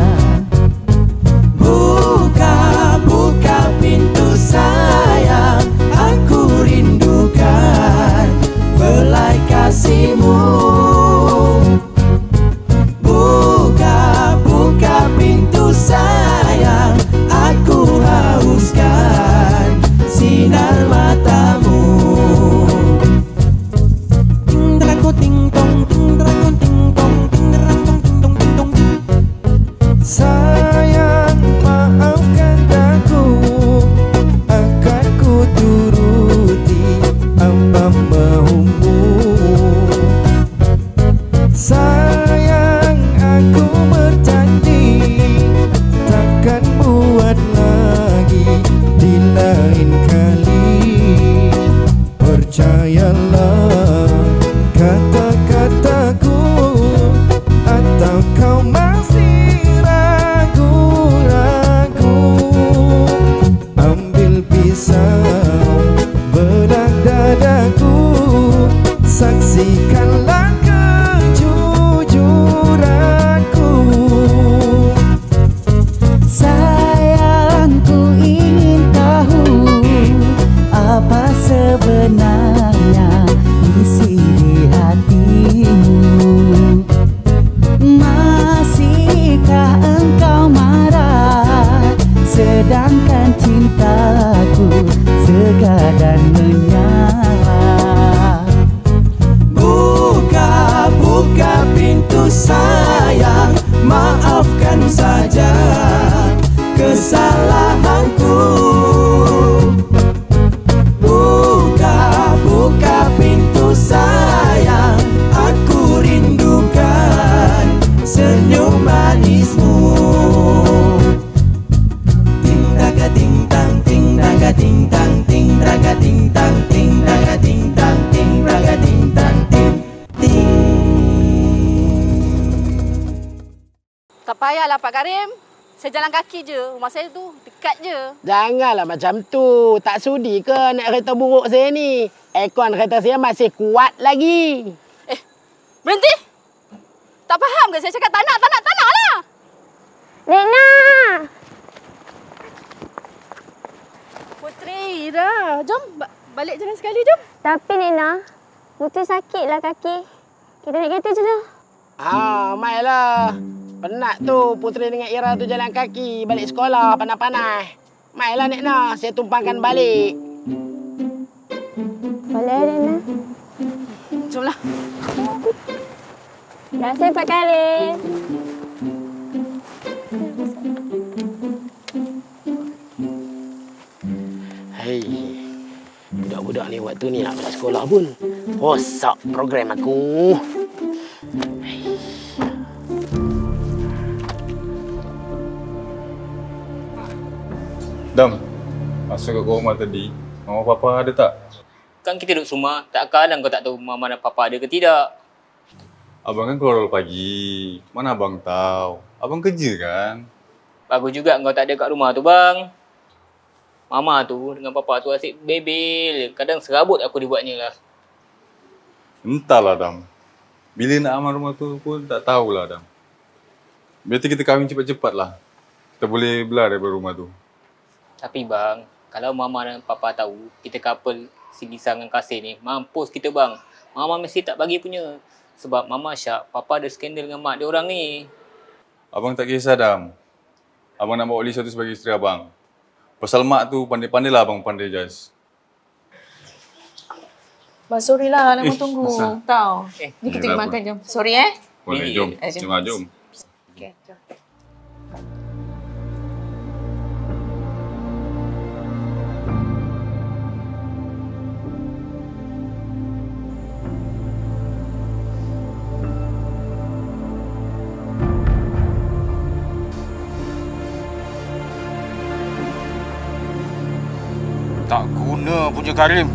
Buka, buka pintu sayang, aku rindukan belai kasihmu. Buka, buka pintu sayang, aku hauskan sinar matamu. Ting drako ting tong, ting drako ting tong, ting drako ting tong ting tong. Sayang, maafkan aku, akan ku turuti apa maumu. Sayang, aku berjanji takkan buat lagi di lain kali. Percayalah kata-kataku, atau kau masih ragu-ragu. Ambil pisau, bedah dadaku, saksikanlah kejujuranku. Sayangku ingin tahu apa sebenarnya isi di hatimu. Masihkah engkau marah, sedangkan cintaku segar dan menyala. Buka, buka pintu sayang, maafkan saja kesalahanku. Buka, buka pintu sayang, aku rindukan senyum manismu. Ting daga ting tang, ting daga ting tang, ting daga ting tang, ting daga ting tang, ting daga ting tang, ting ting. Tak payahlah Pak Karim. Saya jalan kaki je. Rumah saya tu dekat je. Janganlah macam tu. Tak sudi ke naik kereta buruk saya ni? Aircon kereta saya masih kuat lagi. Eh, berhenti! Tak faham ke saya cakap tak nak, tak nak, tak nak lah! Nena! Putri, dah. Jom, balik jalan sekali, jom. Tapi Nena, Putri sakitlah kaki. Kita naik kereta je lah. Ah, mainlah. Penat tu Putri dengan Ira tu jalan kaki balik sekolah panas-panas. Mainlah Nena, saya tumpangkan balik. Boleh Nena. Jomlah. Terima kasih Pak Karim. Hei, budak-budak ni waktu ni nak balik sekolah pun rosak program aku. Dam, masuk kat rumah tadi, mama papa ada tak? Kan kita duduk rumah, tak kalang kau tak tahu mama dan papa ada ke tidak. Abang kan keluar pagi, mana abang tahu? Abang kerja kan? Bagus juga kau tak ada kat rumah tu bang. Mama tu dengan papa tu asyik bebel. Kadang serabut aku dibuatnya lah. Entahlah Dam. Bila nak aman rumah tu pun tak tahulah Dam. Berarti kita kahwin cepat-cepat lah. Kita boleh belah daripada rumah tu. Tapi bang, kalau mama dan papa tahu kita couple si Lisa dengan Kasih ni, mampus kita bang. Mama mesti tak bagi punya. Sebab mama syak, papa ada skandal dengan mak dia orang ni. Abang tak kisah Dam. Abang nak bawa Lisa tu sebagai isteri abang. Pasal mak tu pandai-pandai lah abang pandai Jaz. Bang, sorry lah nak Eh, tunggu. asal? Tahu. Eh, Ni kita kenapa? makan jom. Sorry eh. Boleh, Ni, jom. eh, jom. Jom, jom. Okey, jom. Tak guna punya Karim.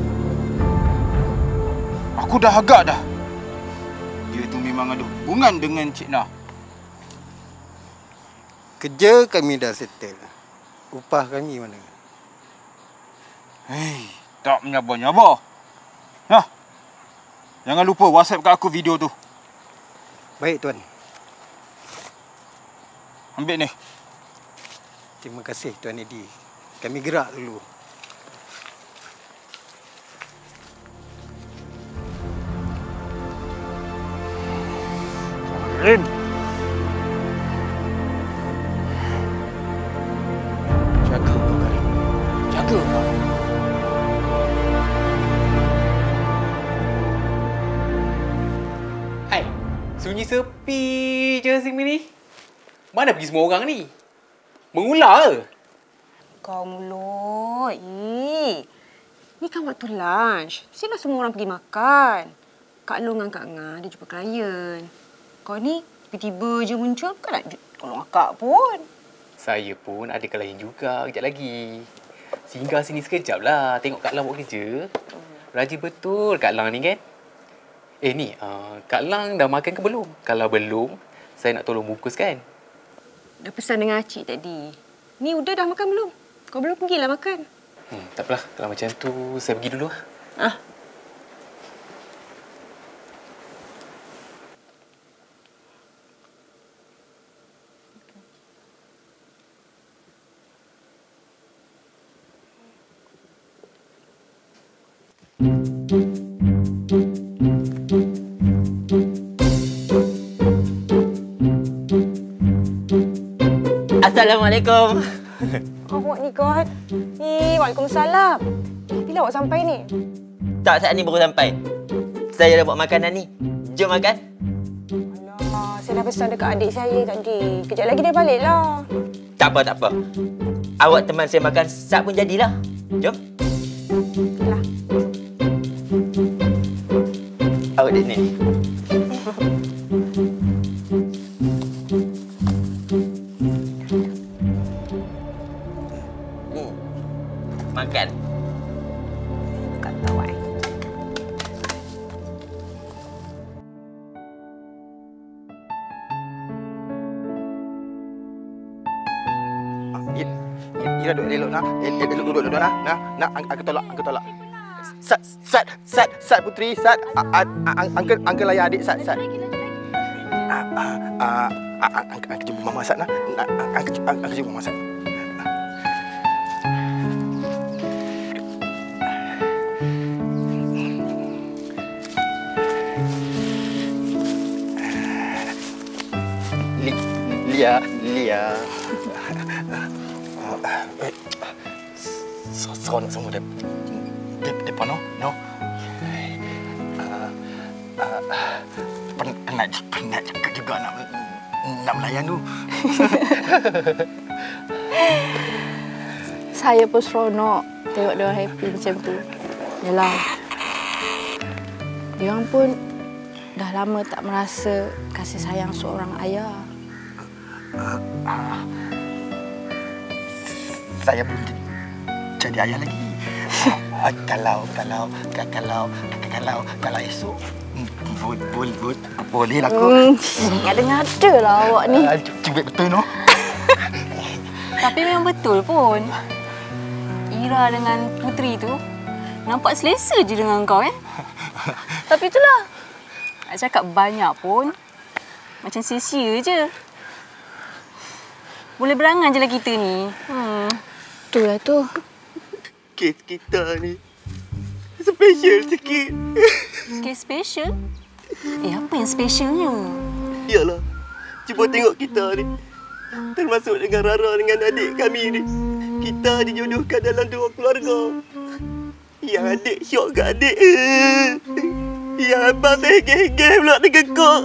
Aku dah agak dah. Dia tu memang ada hubungan dengan Cik Nah. Kerja kami dah settle. Upah kami mana? Hei, tak menyabar-nyabar. Nah, jangan lupa WhatsApp kat aku video tu. Baik tuan. Ambil ni. Terima kasih Tuan Edi. Kami gerak dulu. Karim. Jaga kau Karim. Jaga kau. Hai, sunyi sepi je sini ni. Mana pergi semua orang ni? Mengular ke? Kau mulut. Ih. Ni kan waktu lunch. Mestilah semua orang pergi makan. Kak Long dengan Kak Ngah dia jumpa klien. Kau ni tiba-tiba je muncul. Bukan nak tolong akak pun. Saya pun ada klien juga kejap lagi. Singgah sini sekejap lah. Tengok Kak Lang buat kerja. Rajin betul Kak Lang ni kan? Eh ni, uh, Kak Lang dah makan ke belum? Kalau belum, saya nak tolong bungkus kan? Dah pesan dengan Acik tadi. Ni Uda dah makan belum? Kau belum pergilah makan. Hmm, tak apalah. Kalau macam tu, saya pergi dulu lah. Ah. Assalamualaikum. Awak ni kot. Ni, Waalaikumsalam. Bila awak sampai ni? Tak, saat ni baru sampai. Saya dah buat makanan ni. Jom makan. Alah, saya dah pesan dekat adik saya tadi. Kejap lagi dia balik lah. Tak apa, tak apa. Awak teman saya makan sat pun jadilah. Jom. Alah. Awak duduk ni. Makan. Tak tahu eh. Ira duduk elok nak. Elok duduk duduk nak. Nak, nak angkat tolak, angkat tolak. Sat, sat, sat, sat putri, sat. Angkat angkat layan adik sat, sat. Ah, ah, ah, angkat jumpa mama sat nak. Angkat angkat jumpa mama sat. Lia, Lia. So, so nak semua dep, dep, depan no, no. Penat, penat juga nak nak melayan tu. Saya pun seronok tengok dia orang happy macam tu. Yalah. Dia orang pun dah lama tak merasa kasih sayang seorang ayah. Uh, uh, saya belum jadi ayah lagi. Uh, kalau kalau kalau kalau kalau esok boleh boleh boleh lah aku. Hmm, ngada-ngada lah awak ni. Uh, Cubit betul no. Tapi memang betul pun. Ira dengan Putri tu nampak selesa je dengan kau eh. Tapi itulah. Nak cakap banyak pun macam sia-sia je. Boleh berangan je lah kita ni. Hmm. Tu lah tu. Kes kita ni special sikit. Kes special? Eh, apa yang specialnya? Yalah. Cuba tengok kita ni. Termasuk dengan Rara dengan adik kami ni. Kita dijodohkan dalam dua keluarga. Yang adik syok kat adik. Yang abang tergeh-geh pula tergekok.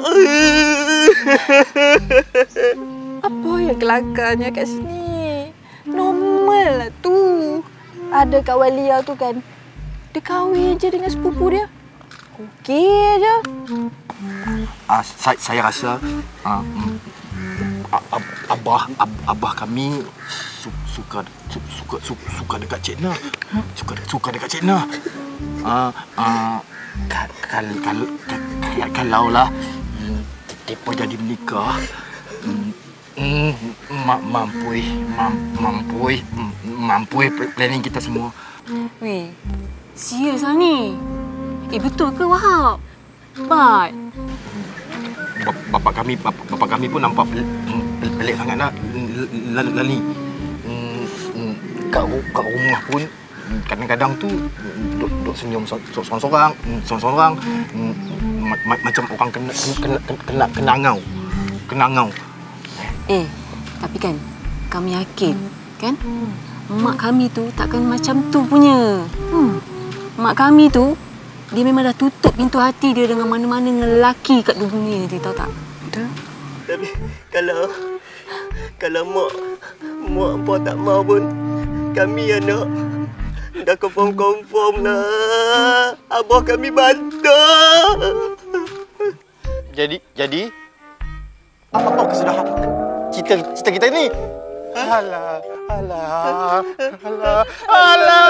Apa yang kelakarnya kat sini? Normal lah tu. Ada kawan Lia tu kan, dia kahwin je dengan sepupu dia. Okey je. Ah, saya, saya rasa ah, mm, ab, abah ab, abah kami su, suka su, suka su, suka dekat Cik Na. Suka suka dekat Cik Na. Ah, ah, kalau kalau kalau lah depa jadi menikah, Mm, ma mampu, mam mampu, mampu planning kita semua. Weh, serius lah ni? Eh, betul ke Wahab? Bat? Bapak kami, bapak, bapak kami pun nampak pelik, pelik sangat lah, Lani. Kat, kat rumah pun kadang-kadang tu duk, duk senyum seorang-seorang, seorang-seorang macam orang kena kena kena kena ngau, kena ngau. Eh, tapi kan kami yakin, kan? Mak kami tu takkan macam tu punya. Hmm. Mak kami tu, dia memang dah tutup pintu hati dia dengan mana-mana lelaki kat dunia ni, tahu tak? Betul? Tapi kalau kalau mak mak apa tak mau pun, kami anak dah confirm-confirm lah. Abah kami bantah. Jadi jadi apa kesudahan Cita, cita kita ni? Alah, alah, alah, alah.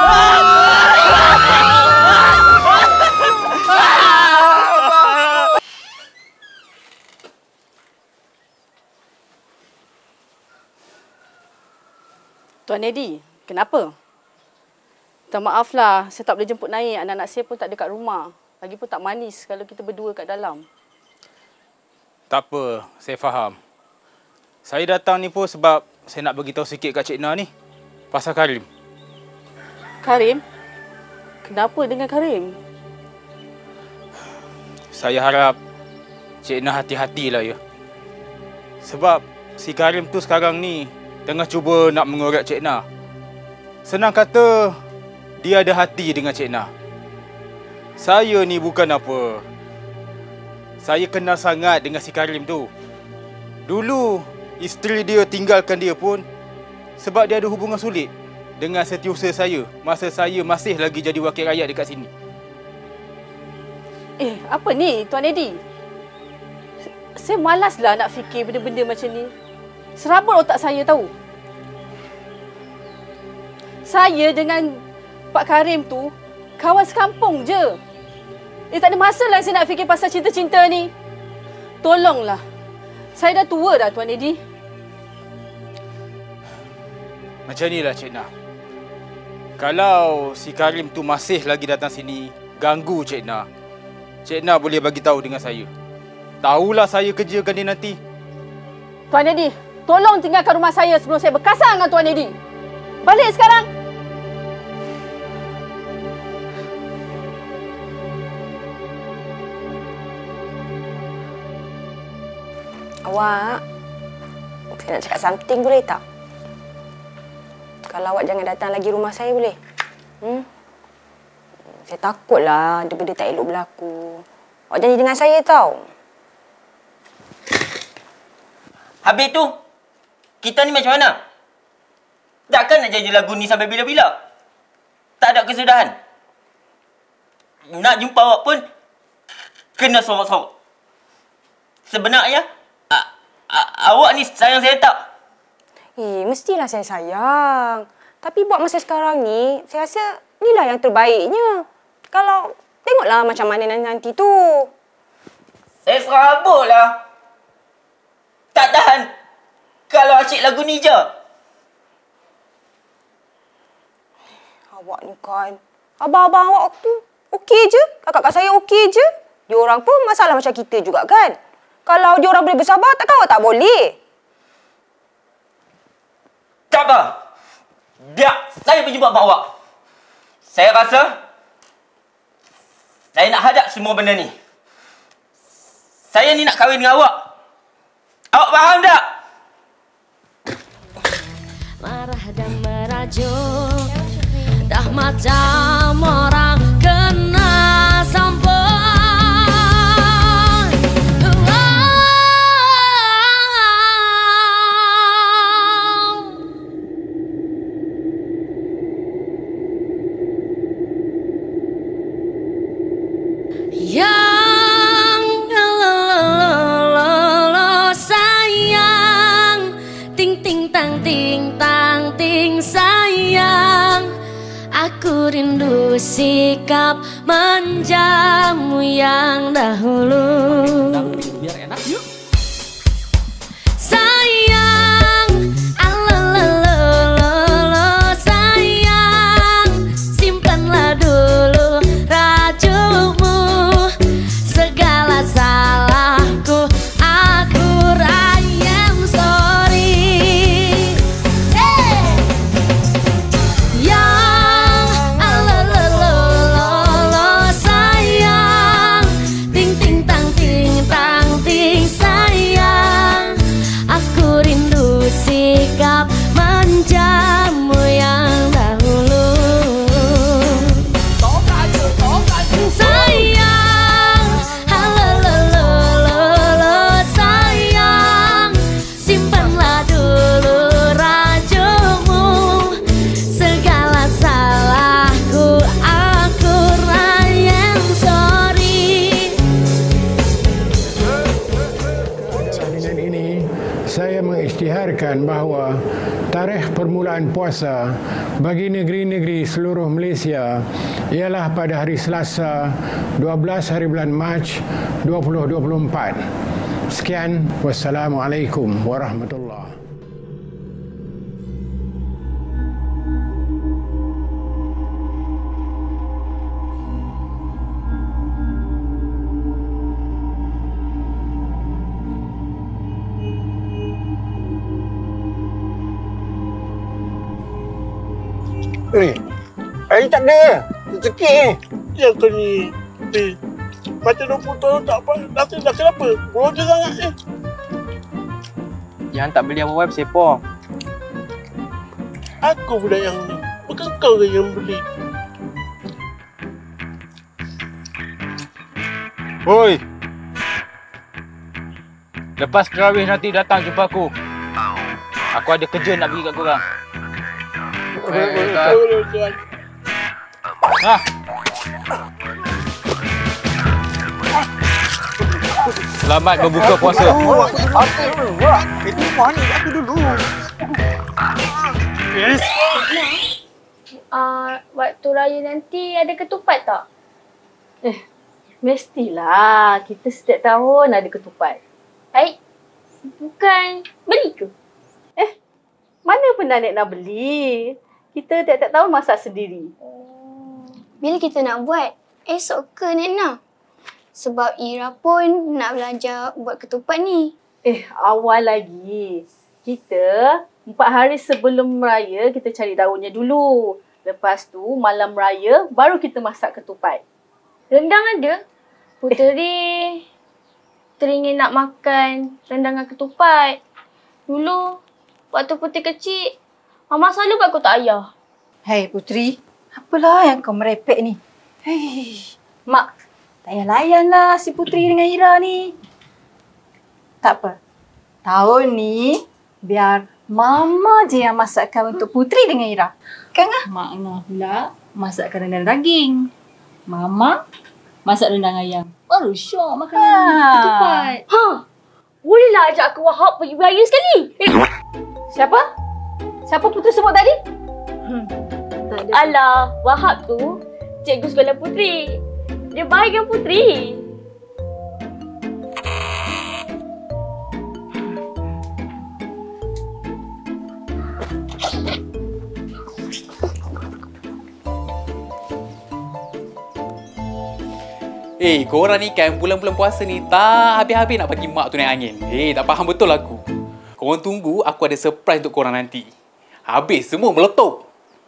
Tuan Eddie, kenapa? Minta maaflah, saya tak boleh jemput naik. Anak-anak saya pun tak ada kat rumah. Lagipun tak manis kalau kita berdua kat dalam. Tak apa, saya faham. Saya datang ni pun sebab saya nak beritahu sikit kat Cik Na ni pasal Karim. Karim? Kenapa dengan Karim? Saya harap Cik Na hati-hatilah ya. Sebab si Karim tu sekarang ni tengah cuba nak mengorak Cik Na. Senang kata, dia ada hati dengan Cik Na. Saya ni bukan apa. Saya kenal sangat dengan si Karim tu. Dulu, isteri dia tinggalkan dia pun sebab dia ada hubungan sulit dengan setiausaha saya masa saya masih lagi jadi wakil rakyat dekat sini. Eh, apa ni Tuan Eddie? Saya malaslah nak fikir benda-benda macam ni. Serabut otak saya tahu. Saya dengan Pak Karim tu kawan sekampung je. Eh, tak ada masa lah saya nak fikir pasal cinta-cinta ni. Tolonglah. Saya dah tua dah Tuan Eddie. Macam inilah Cik Na. Kalau si Karim tu masih lagi datang sini ganggu Cik Na, Cik Na boleh bagi tahu dengan saya. Tahulah saya kerjakan dia nanti. Tuan Edi, tolong tinggalkan rumah saya sebelum saya berkasar dengan Tuan Edi. Balik sekarang. Awak, saya nak cakap something boleh tak? Kalau awak jangan datang lagi rumah saya boleh? Hmm? Saya takutlah ada benda tak elok berlaku. Awak janji dengan saya tau. Habis tu, kita ni macam mana? Takkan nak janji lagu ni sampai bila-bila? Tak ada kesudahan. Nak jumpa awak pun, kena sorok-sorok. Sebenarnya, a- a- awak ni sayang saya tak? Eh, mestilah saya sayang. Tapi buat masa sekarang ni, saya rasa inilah yang terbaiknya. Kalau, tengoklah macam mana nanti tu. Saya serabut lah. Tak tahan kalau asyik lagu ni je. Awak ni kan, abang-abang awak tu okey je. Kakak-kakak saya okey je. Diorang pun masalah macam kita juga kan. Kalau diorang boleh bersabar, takkan awak tak boleh? Tak apa. Biar saya pergi jumpa abang awak. Saya rasa saya nak hadap semua benda ni. Saya ni nak kahwin dengan awak. Awak faham tak? Marah dan merajuk, dah macam orang kena sampah. Yang lolo sayang, ting ting tang ting tang ting sayang, aku rindu sikap manjamu yang dahulu. Biar enak yuk. Sayang, alalala sayang, simpanlah dulu racunmu. Segala salahku, aku I am sorry. Hey! Yang alalala sayang, ting ting tang ting tang ting sayang, aku rindu sikap manjamu yang dahulu. Sayang, halalala sayang, simpanlah dulu racunmu. Segala salahku, aku I am sorry. Dengan ini, saya mengisytiharkan bahawa tarikh permulaan puasa bagi negeri-negeri seluruh Malaysia ialah pada hari Selasa dua belas hari bulan Mac dua ribu dua puluh empat. Sekian, wassalamualaikum warahmatullahi. Eh, air tak ada. Tercekik ni. Ya ke ni? Eh, baca dua puluh tahun tak apa. Nanti dah kenapa? Bodoh sangat eh. Yang tak beli awal siapa? Aku pula yang ni. Bukan kau ke yang beli? Oi. Lepas tarawih nanti datang jumpa aku. Aku ada kerja nak bagi kat korang. Boleh, boleh, boleh, tuan. Ha. Selamat berbuka puasa. Itu mana aku dulu. Yes. Uh, waktu raya nanti ada ketupat tak? Eh, mestilah. Kita setiap tahun ada ketupat. Baik. Bukan beli ke? Eh, mana Mana pernah Nek nak beli? Kita tiap-tiap tahun masak sendiri. Bila kita nak buat? Esok ke Nek Nah? Sebab Ira pun nak belajar buat ketupat ni. Eh, awal lagi. Kita empat hari sebelum raya kita cari daunnya dulu. Lepas tu malam raya baru kita masak ketupat. Rendang ada? Puteri teringin nak makan rendang dengan ketupat. Dulu, waktu Puteri kecil, Mama selalu buat kotak ayah. Hei Puteri, apalah yang kau merepek ni? Hei, Mak, tak payah layanlah si Puteri dengan Ira ni. Tak apa, tahun ni biar Mama je yang masakkan untuk Puteri dengan Ira. Kan ah? Mak Ngah pula masakkan rendang daging. Mama masak rendang ayam. Baru syok makan Ha. ketupat. Ha! Bolehlah ajak aku Wahab pergi beraya sekali. Eh. Siapa? Siapa Puteri sebut tadi? Hmm. Alah, Wahab tu cikgu sekolah Puteri. Dia baik dengan Puteri. Eh, korang ni kan bulan-bulan puasa ni tak habis-habis nak bagi mak tu naik angin. Eh, tak faham betul aku. Korang tunggu, aku ada surprise untuk korang nanti. Habis semua meletup.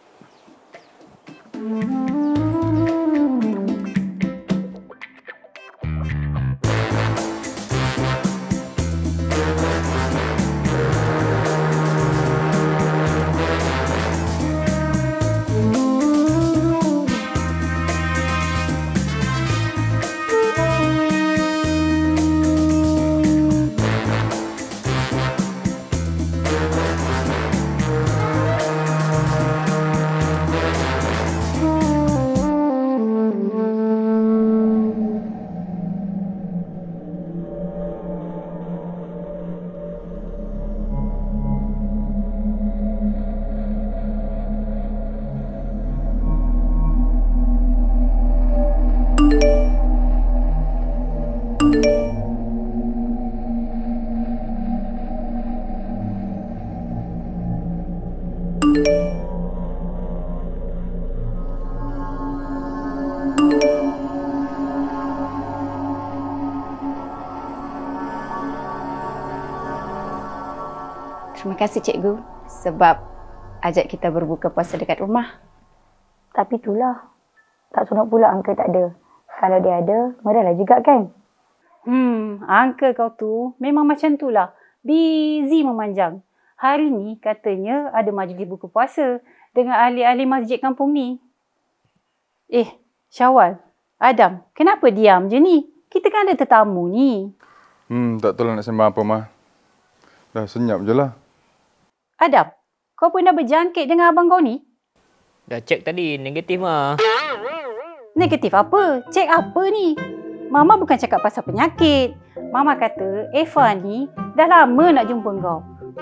Terima kasih cikgu sebab ajak kita berbuka puasa dekat rumah. Tapi itulah, tak sunat pula Uncle tak ada. Kalau dia ada, marahlah juga kan? Hmm, Uncle kau tu memang macam tu lah. Busy memanjang. Hari ni katanya ada majlis buka puasa dengan ahli-ahli masjid kampung ni. Eh, Syawal, Adam, kenapa diam je ni? Kita kan ada tetamu ni. Hmm, tak tahu nak sembang apa, Mah. Dah senyap je lah. Adam, kau pernah berjangkit dengan abang kau ni? Dah cek tadi, negatif mah. Negatif apa? Cek apa ni? Mama bukan cakap pasal penyakit. Mama kata Eva ni dah lama nak jumpa kau.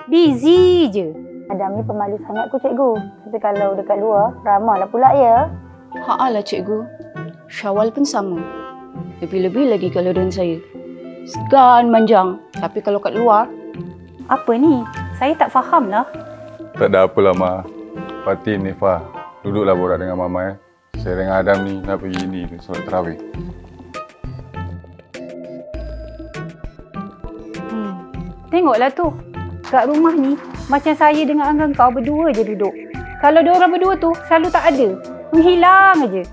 Busy je. Adam ni pemalu sangat ku cikgu. Tapi kalau dekat luar, ramahlah pula ya. Haalah cikgu. Syawal pun sama. Lebih-lebih lagi kalau dengan saya. Segan manjang. Tapi kalau kat luar, apa ni? Saya tak faham lah. Tak ada apalah, Ma. Fatin, Eva, duduklah borak dengan Mama ya. Saya dengan Adam ni nak pergi ni solat tarawih. Hmm. Tengoklah tu. Kat rumah ni, macam saya dengan Anggang kau berdua je duduk. Kalau diorang berdua tu, selalu tak ada. Menghilang aje.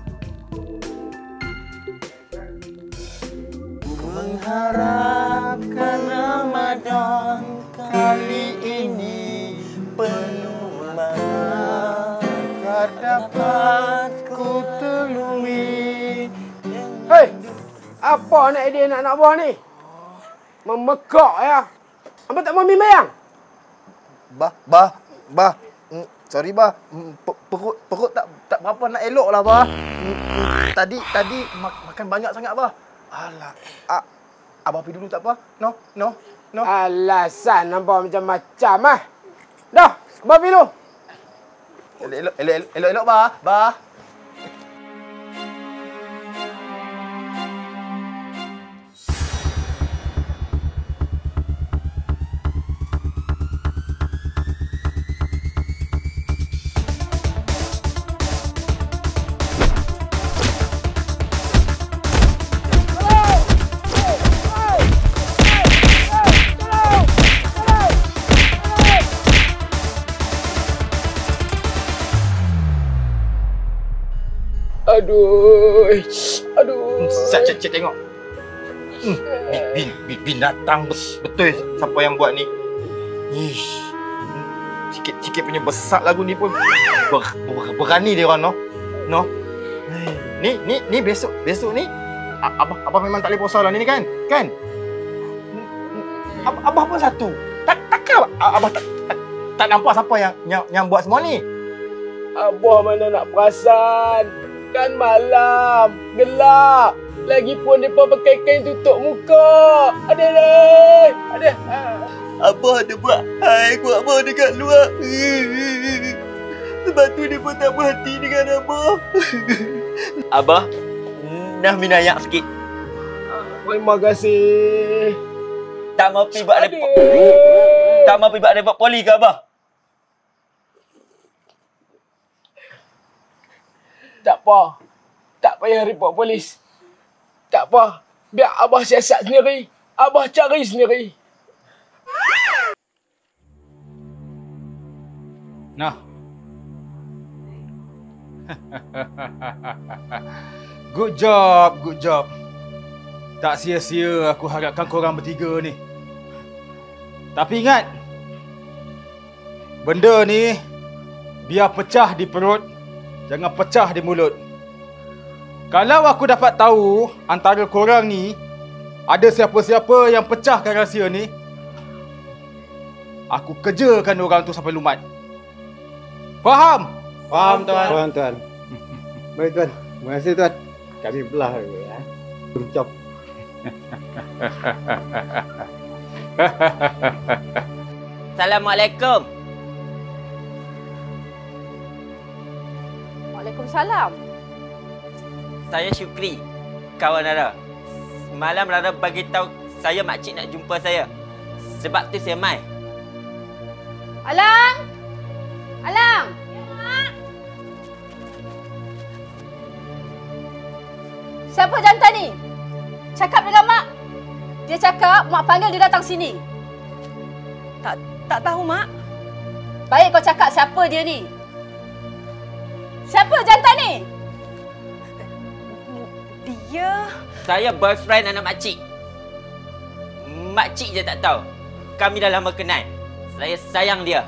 Mengharapkan Ramadan kali ini penuh bahagia dapat ku telui. Hei, apa anak dia nak nak buah ni? Memekak ya. Apa tak mau mi mayang? Bah, bah, bah. Mm, sorry bah. Mm, perut perut tak tak berapa nak elok lah bah. Mm, mm, tadi tadi mak, makan banyak sangat bah. Alah. Ah, abah pergi dulu tak apa? No, no, no. Alasan nampak macam-macam ah. Dah, abah pergi dulu. Elok elok elok elok bah, bah. Aduh. Aduh. Cik, cik, cik tengok. Hmm. Bin, bin, binatang betul siapa yang buat ni. Ish. Sikit-sikit punya besar lagu ni pun ber, ber, berani dia orang, no. No. Ni, ni, ni besok, besok ni Abah, Abah memang tak boleh puasa lah ni kan? Kan? Abah, Abah pun satu. Tak, takkan Abah tak, tak, tak nampak siapa yang, yang yang buat semua ni? Abah mana nak perasan. Kan malam, gelap. Lagipun mereka pakai kain tutup muka. Ada dah. Ada. Abah ada buat hai kuat Abah dekat luar. Sebab tu dia pun tak berhati dengan Abah. Abah, dah minum ayak sikit. Terima kasih. Tak mau pergi buat report. Tak mau pergi buat report poli ke Abah? Tak apa. Tak payah report polis. Tak apa. Biar Abah siasat sendiri. Abah cari sendiri. Nah. Good job, good job. Tak sia-sia aku harapkan korang bertiga ni. Tapi ingat, benda ni biar pecah di perut, jangan pecah di mulut. Kalau aku dapat tahu antara korang ni ada siapa-siapa yang pecahkan rahsia ni, aku kejakan orang tu sampai lumat. Faham? Faham, Tuan. Faham, Tuan. Baik, Tuan. Terima kasih, Tuan. Kami belah dulu, ya. Bercop. Assalamualaikum. Waalaikumsalam. Saya Syukri, kawan Rara. Semalam Rara bagi tahu saya makcik nak jumpa saya. Sebab tu saya mai. Alang! Alang! Ya, Mak. Siapa jantan ni? Cakap dengan Mak. Dia cakap Mak panggil dia datang sini. Tak tak tahu, Mak. Baik kau cakap siapa dia ni. Siapa jantan ni? Dia... Saya boyfriend anak makcik. Makcik je tak tahu. Kami dah lama kenal. Saya sayang dia.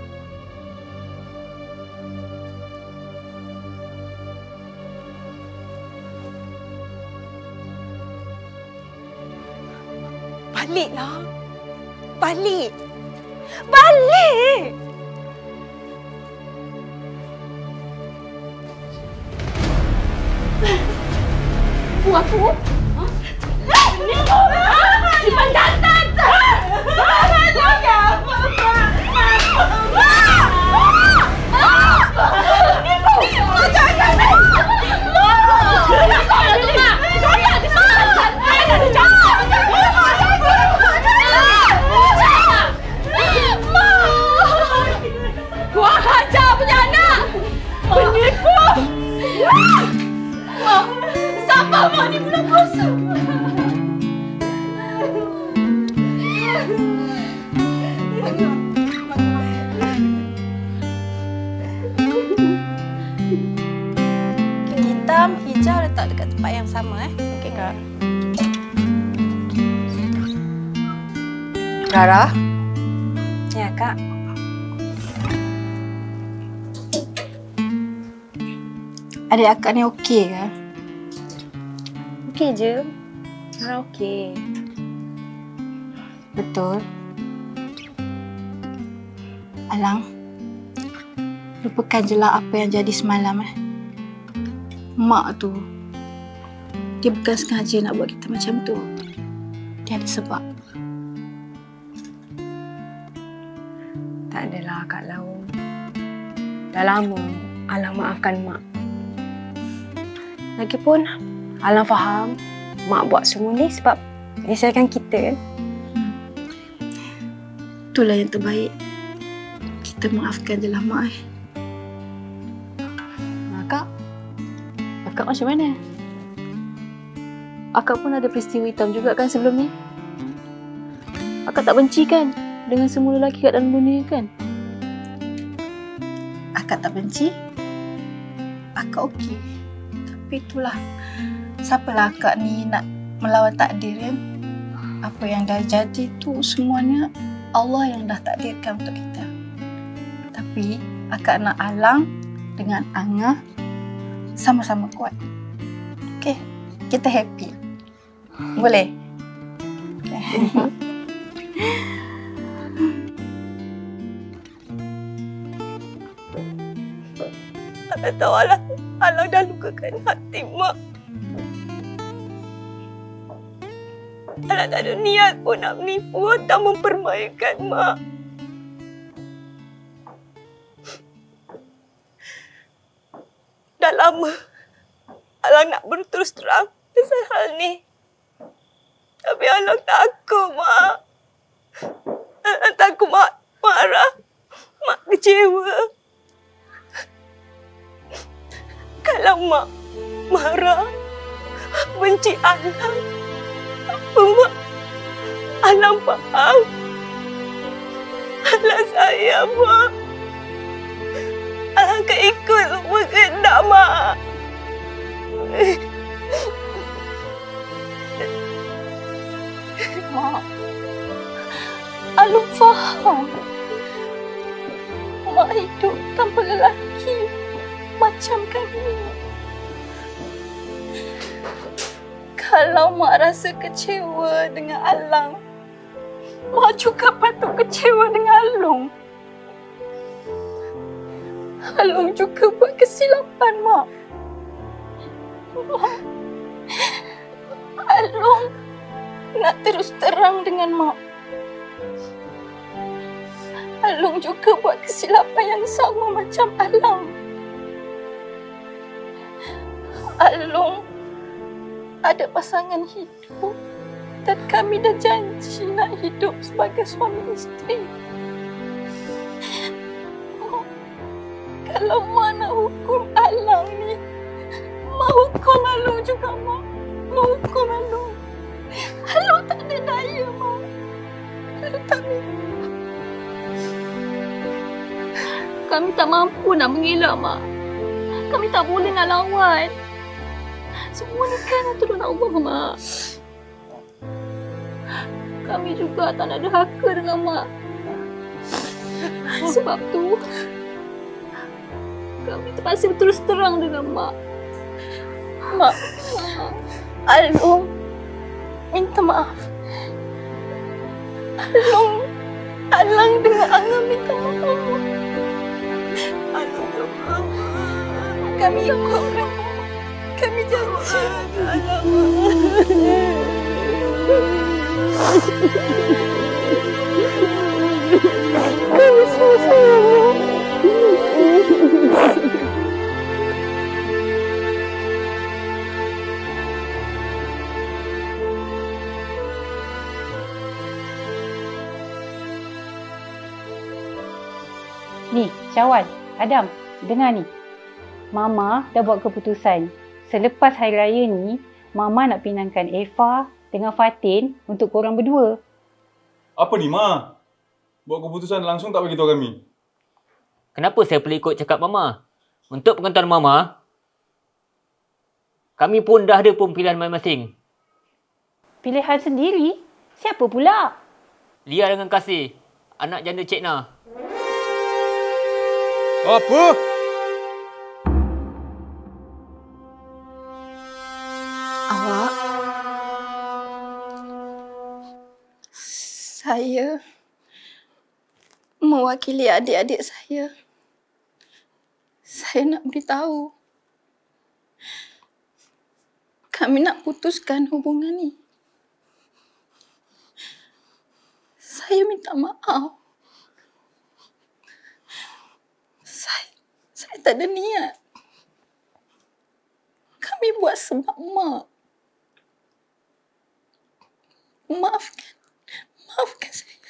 Baliklah. Balik. Balik! Ibu aku? Ibu! Simpan jantan! Jangan! Ibu! Jangan! Kurang ajar punya anak! Penipu! Siapa Mak ni bulan puasa? Hitam, hijau letak dekat tempat yang sama eh. Okey, Kak. Rara? Ya, Kak. Adik akak ni okey ke? Okey je. Rara okey. Betul. Alang, lupakan je lah apa yang jadi semalam eh. Mak tu, dia bukan sengaja nak buat kita macam tu. Dia ada sebab. Tak adalah, Kak Lau. Dah lama Alang maafkan Mak. Lagipun, Alang faham Mak buat semua ni sebab dia sayangkan kita kan. Itulah yang terbaik. Kita maafkan je lah Mak eh. Akak? Akak macam mana? Akak pun ada peristiwa hitam juga kan sebelum ni? Akak tak benci kan dengan semua lelaki kat dalam dunia kan? Akak tak benci. Akak okey. Tapi Tapi itulah, siapalah akak ni nak melawan takdir kan? Apa yang dah jadi tu semuanya Allah yang dah takdirkan untuk kita. Tapi akak nak Alang dengan Angah sama-sama kuat. Okey, kita happy. Boleh? Tak tahu Alang, Alang dah lukakan hati Mak. Alang tak ada niat pun nak menipu atau mempermainkan Mak. Dah lama Alang nak berterus terang pasal hal ni. Tapi Alang takut, Mak. Alang takut Mak marah. Mak kecewa. Kalau Mak marah, benci Alang, apa Mak? Alang faham. Alang sayang Mak. Alang akan ikut semua kehendak Mak. Mak, Alang faham. Mak hidup tanpa lelaki macam kami. Kalau Mak rasa kecewa dengan Alang, Mak juga patut kecewa dengan Alung. Alung juga buat kesilapan, Mak. Mak, Alung nak terus terang dengan Mak. Alung juga buat kesilapan yang sama macam Alang. Alung ada pasangan hidup dan kami dah janji nak hidup sebagai suami isteri. Oh, kalau Mak nak hukum Alang ni, Mak hukum Alung juga, Mak. Mak hukum Alung. Alung tak ada daya, Mak. Alung tak minta. Kami tak mampu nak mengelak, Mak. Kami tak boleh nak lawan. Semua ni kan turun Allah, Mak. Kami juga tak nak derhaka dengan Mak. Sebab tu, kami terpaksa terus terang dengan Mak. Mak, Alung minta maaf. Alung, Alang dengan Angah minta maaf. Alung tak maaf. Kami ikut. Kami janji. Kami semua sayang. Ni, Syawal, Adam, dengar ni. Mama dah buat keputusan. Selepas Hari Raya ni, Mama nak pinangkan Eva dengan Fatin untuk korang berdua. Apa ni, Ma? Buat keputusan langsung tak bagi tahu kami. Kenapa saya perlu ikut cakap Mama? Untuk pengetahuan Mama, kami pun dah ada pun pilihan masing-masing. Pilihan sendiri? Siapa pula? Lia dengan Kasih, anak janda Cik Na. Apa? Awak, saya mewakili adik-adik saya. Saya nak beritahu, kami nak putuskan hubungan ni. Saya minta maaf. Saya, saya tak ada niat. Kami buat sebab Mak. Maafkan. Maafkan saya.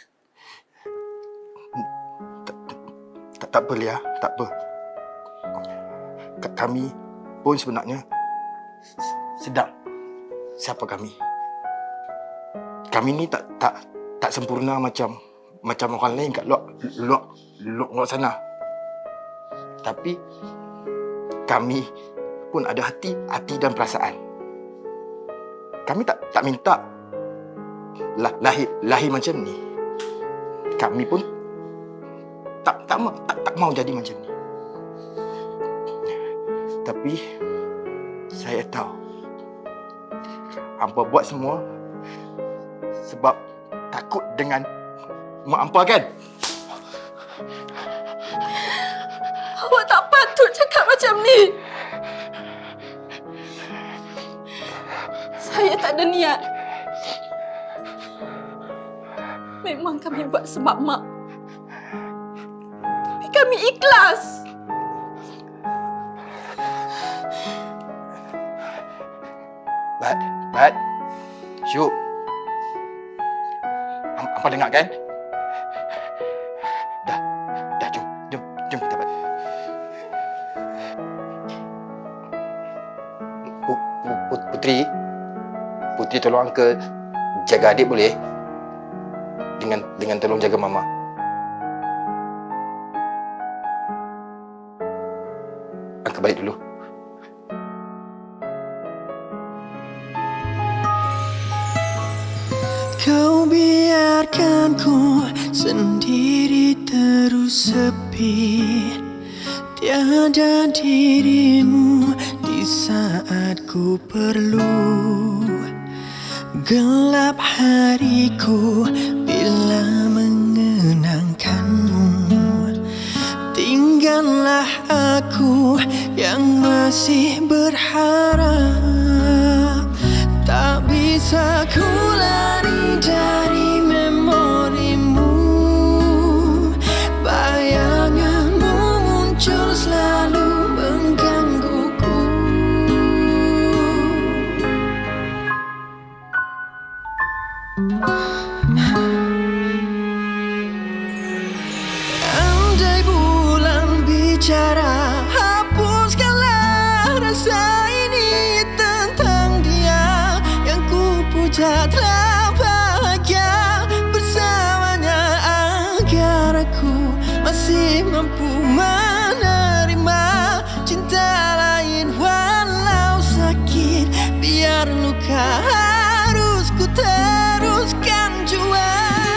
Tak, tak apa, Lia. Tak apa. Kami pun sebenarnya sedap siapa kami. Kami ni tak tak tak sempurna macam macam orang lain kat luar luar luar, luar sana. Tapi kami pun ada hati, hati dan perasaan. Kami tak tak minta lah, lahir lahir macam ni. Kami pun tak tak mau tak, tak mau jadi macam ni. Tapi saya tahu hampa buat semua sebab takut dengan mak hampa kan? Awak tak patut cakap macam ni. Saya tak ada niat. Memang kami buat sebab mak. Tapi kami ikhlas. Bat, Bat, Syuk. Hampa dengar kan? Dah, dah jom, jom, jom kita Bat. Putri, Putri tolong Uncle jaga adik boleh? Dengan dengan tolong jaga Mama. Uncle balik dulu. Kau biarkan ku sendiri terus sepi, tiada dirimu di saat ku perlu. Gelap hariku bila mengenangkanmu. Tinggallah aku yang masih berharap. Tak bisa ku lari dari memorimu. Bayanganmu muncul selalu menggangguku. Andai bulan bicara, hapuskanlah rasa ini tentang dia yang ku puja telah bahagia bersamanya, agar aku masih mampu menerima cinta lain walau sakit. Biar luka harus ku teruskan jua.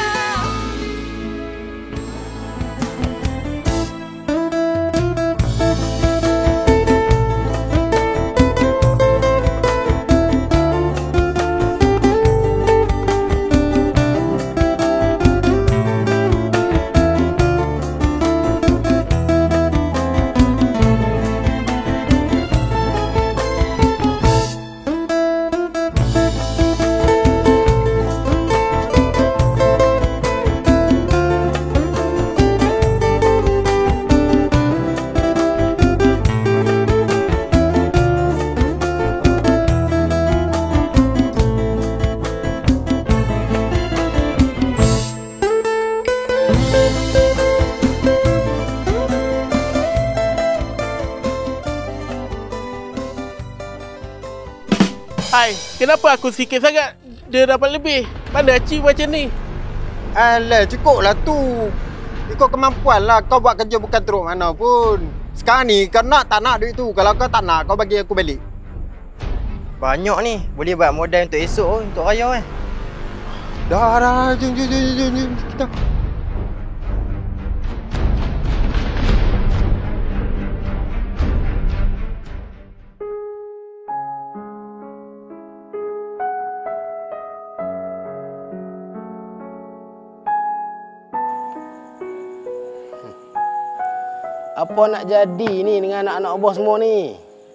Hai, kenapa aku sikit sangat? Dia dapat lebih. Mana achieve macam ni? Alah, cukup lah tu. Ikut kemampuan lah. Kau buat kerja bukan teruk mana pun. Sekarang ni, kau nak tak nak duit tu. Kalau kau tak nak, kau bagi aku balik. Banyak ni. Boleh buat modal untuk esok, untuk raya eh. Dah, dah, jom, jom, jom, jom, jom. Kita. Apa nak jadi ni dengan anak-anak bos semua ni?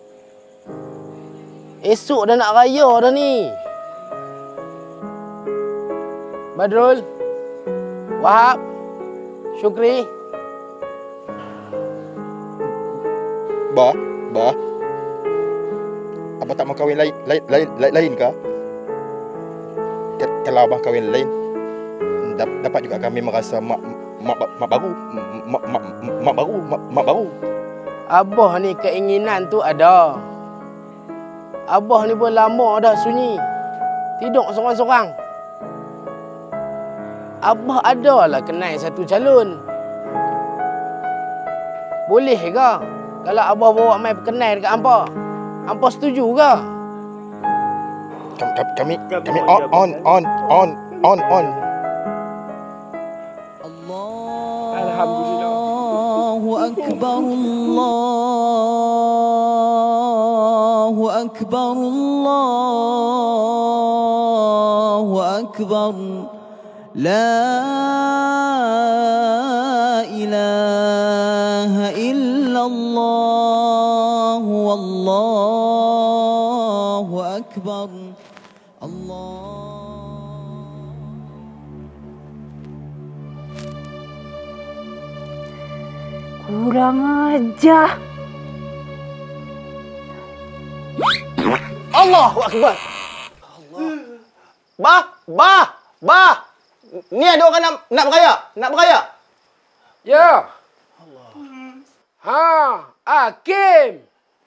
Esok dah nak raya dah ni. Badrul, Wahab, Syukri. Ba, ba. Apa tak mau kahwin lain lain lain, lain ke? Kalau abang kahwin lain, dapat juga kami merasa mak mak, mak baru, mak, mak, mak baru, mak, mak baru. Abah ni keinginan tu ada. Abah ni pun lama dah sunyi. Tidur sorang-sorang. Abah adalah kenal satu calon. Boleh ke kalau abah bawa mai perkenal dekat hampa? Hampa setuju ke? Kami, kami, kami on, on, on, on, on, on. Alhamdulillah. Allahu Akbar, Allahu Akbar, Allahu Akbar. La ilaha illallah, wallahu akbar. Kurang ajar. Allahu Akbar. Bah, bah, bah. Ni ada orang nak nak beraya, nak beraya. Ya. Ha, Hakim.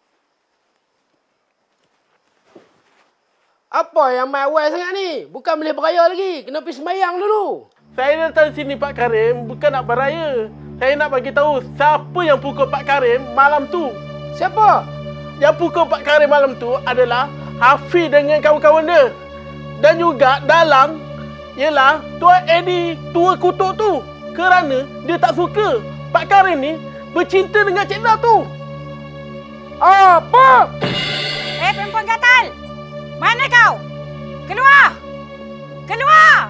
Apa yang mai awal sangat ni? Bukan boleh beraya lagi. Kena pergi sembahyang dulu. Saya datang sini Pak Karim bukan nak beraya. Saya nak bagi tahu siapa yang pukul Pak Karim malam tu. Siapa? Yang pukul Pak Karim malam tu adalah Hafiz dengan kawan-kawan dia. Dan juga Dalang ialah Tuan Eddie tua kutuk tu. Kerana dia tak suka Pak Karim ni bercinta dengan Cik Nah tu. Apa? Eh, perempuan gatal! Mana kau? Keluar! Keluar!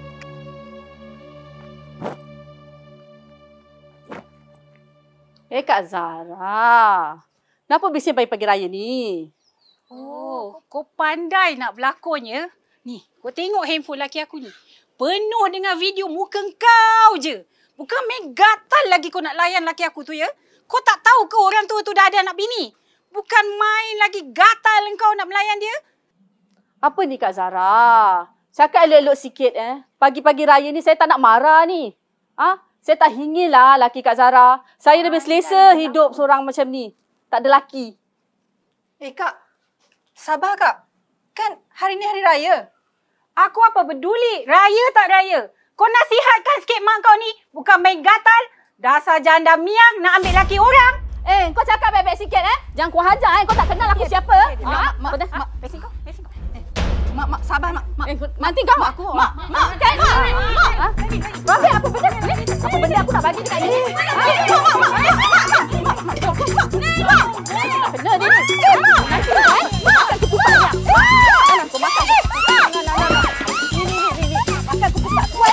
Eh, Kak Zara. Kenapa bising pagi-pagi raya ni? Oh, kau pandai nak berlakon ya? Ni, kau tengok handphone laki aku ni. Penuh dengan video muka kau je. Bukan main gatal lagi kau nak layan laki aku tu ya? Kau tak tahu ke orang tua tu dah ada anak bini? Bukan main lagi gatal kau nak melayan dia? Apa ni Kak Zara? Cakap elok-elok sikit eh. Pagi-pagi raya ni saya tak nak marah ni. Ah, saya tak inginlah laki Kak Zara. Saya lebih selesa hidup seorang macam ni. Tak ada laki. Eh Kak, sabar Kak. Kan hari ni hari raya. Aku apa peduli, raya tak raya. Kau nasihatkan sikit mak kau ni. Bukan main gatal. Dasar janda miang nak ambil laki orang. Eh, kau cakap baik-baik sikit eh. Jangan kau hajar eh. Kau tak kenal aku siapa. Eh, mak, mak, mak, mak, pesi kau, pesi kau. Eh, mak, mak, sabar mak. Mak, eh, nanti kau. Mak, aku. Mak, mak, kan? Mak, mak. Robin, apa benda ni? Apa benda aku nak bagi dekat ni? Mak, mak, mak, mak, mak, mak, mak, mak, mak, kena dia ni. Nanti kau eh. Makan ketupat ni. Makan aku, makan. Ni, ni, ni, ni. Makan ketupat kuat.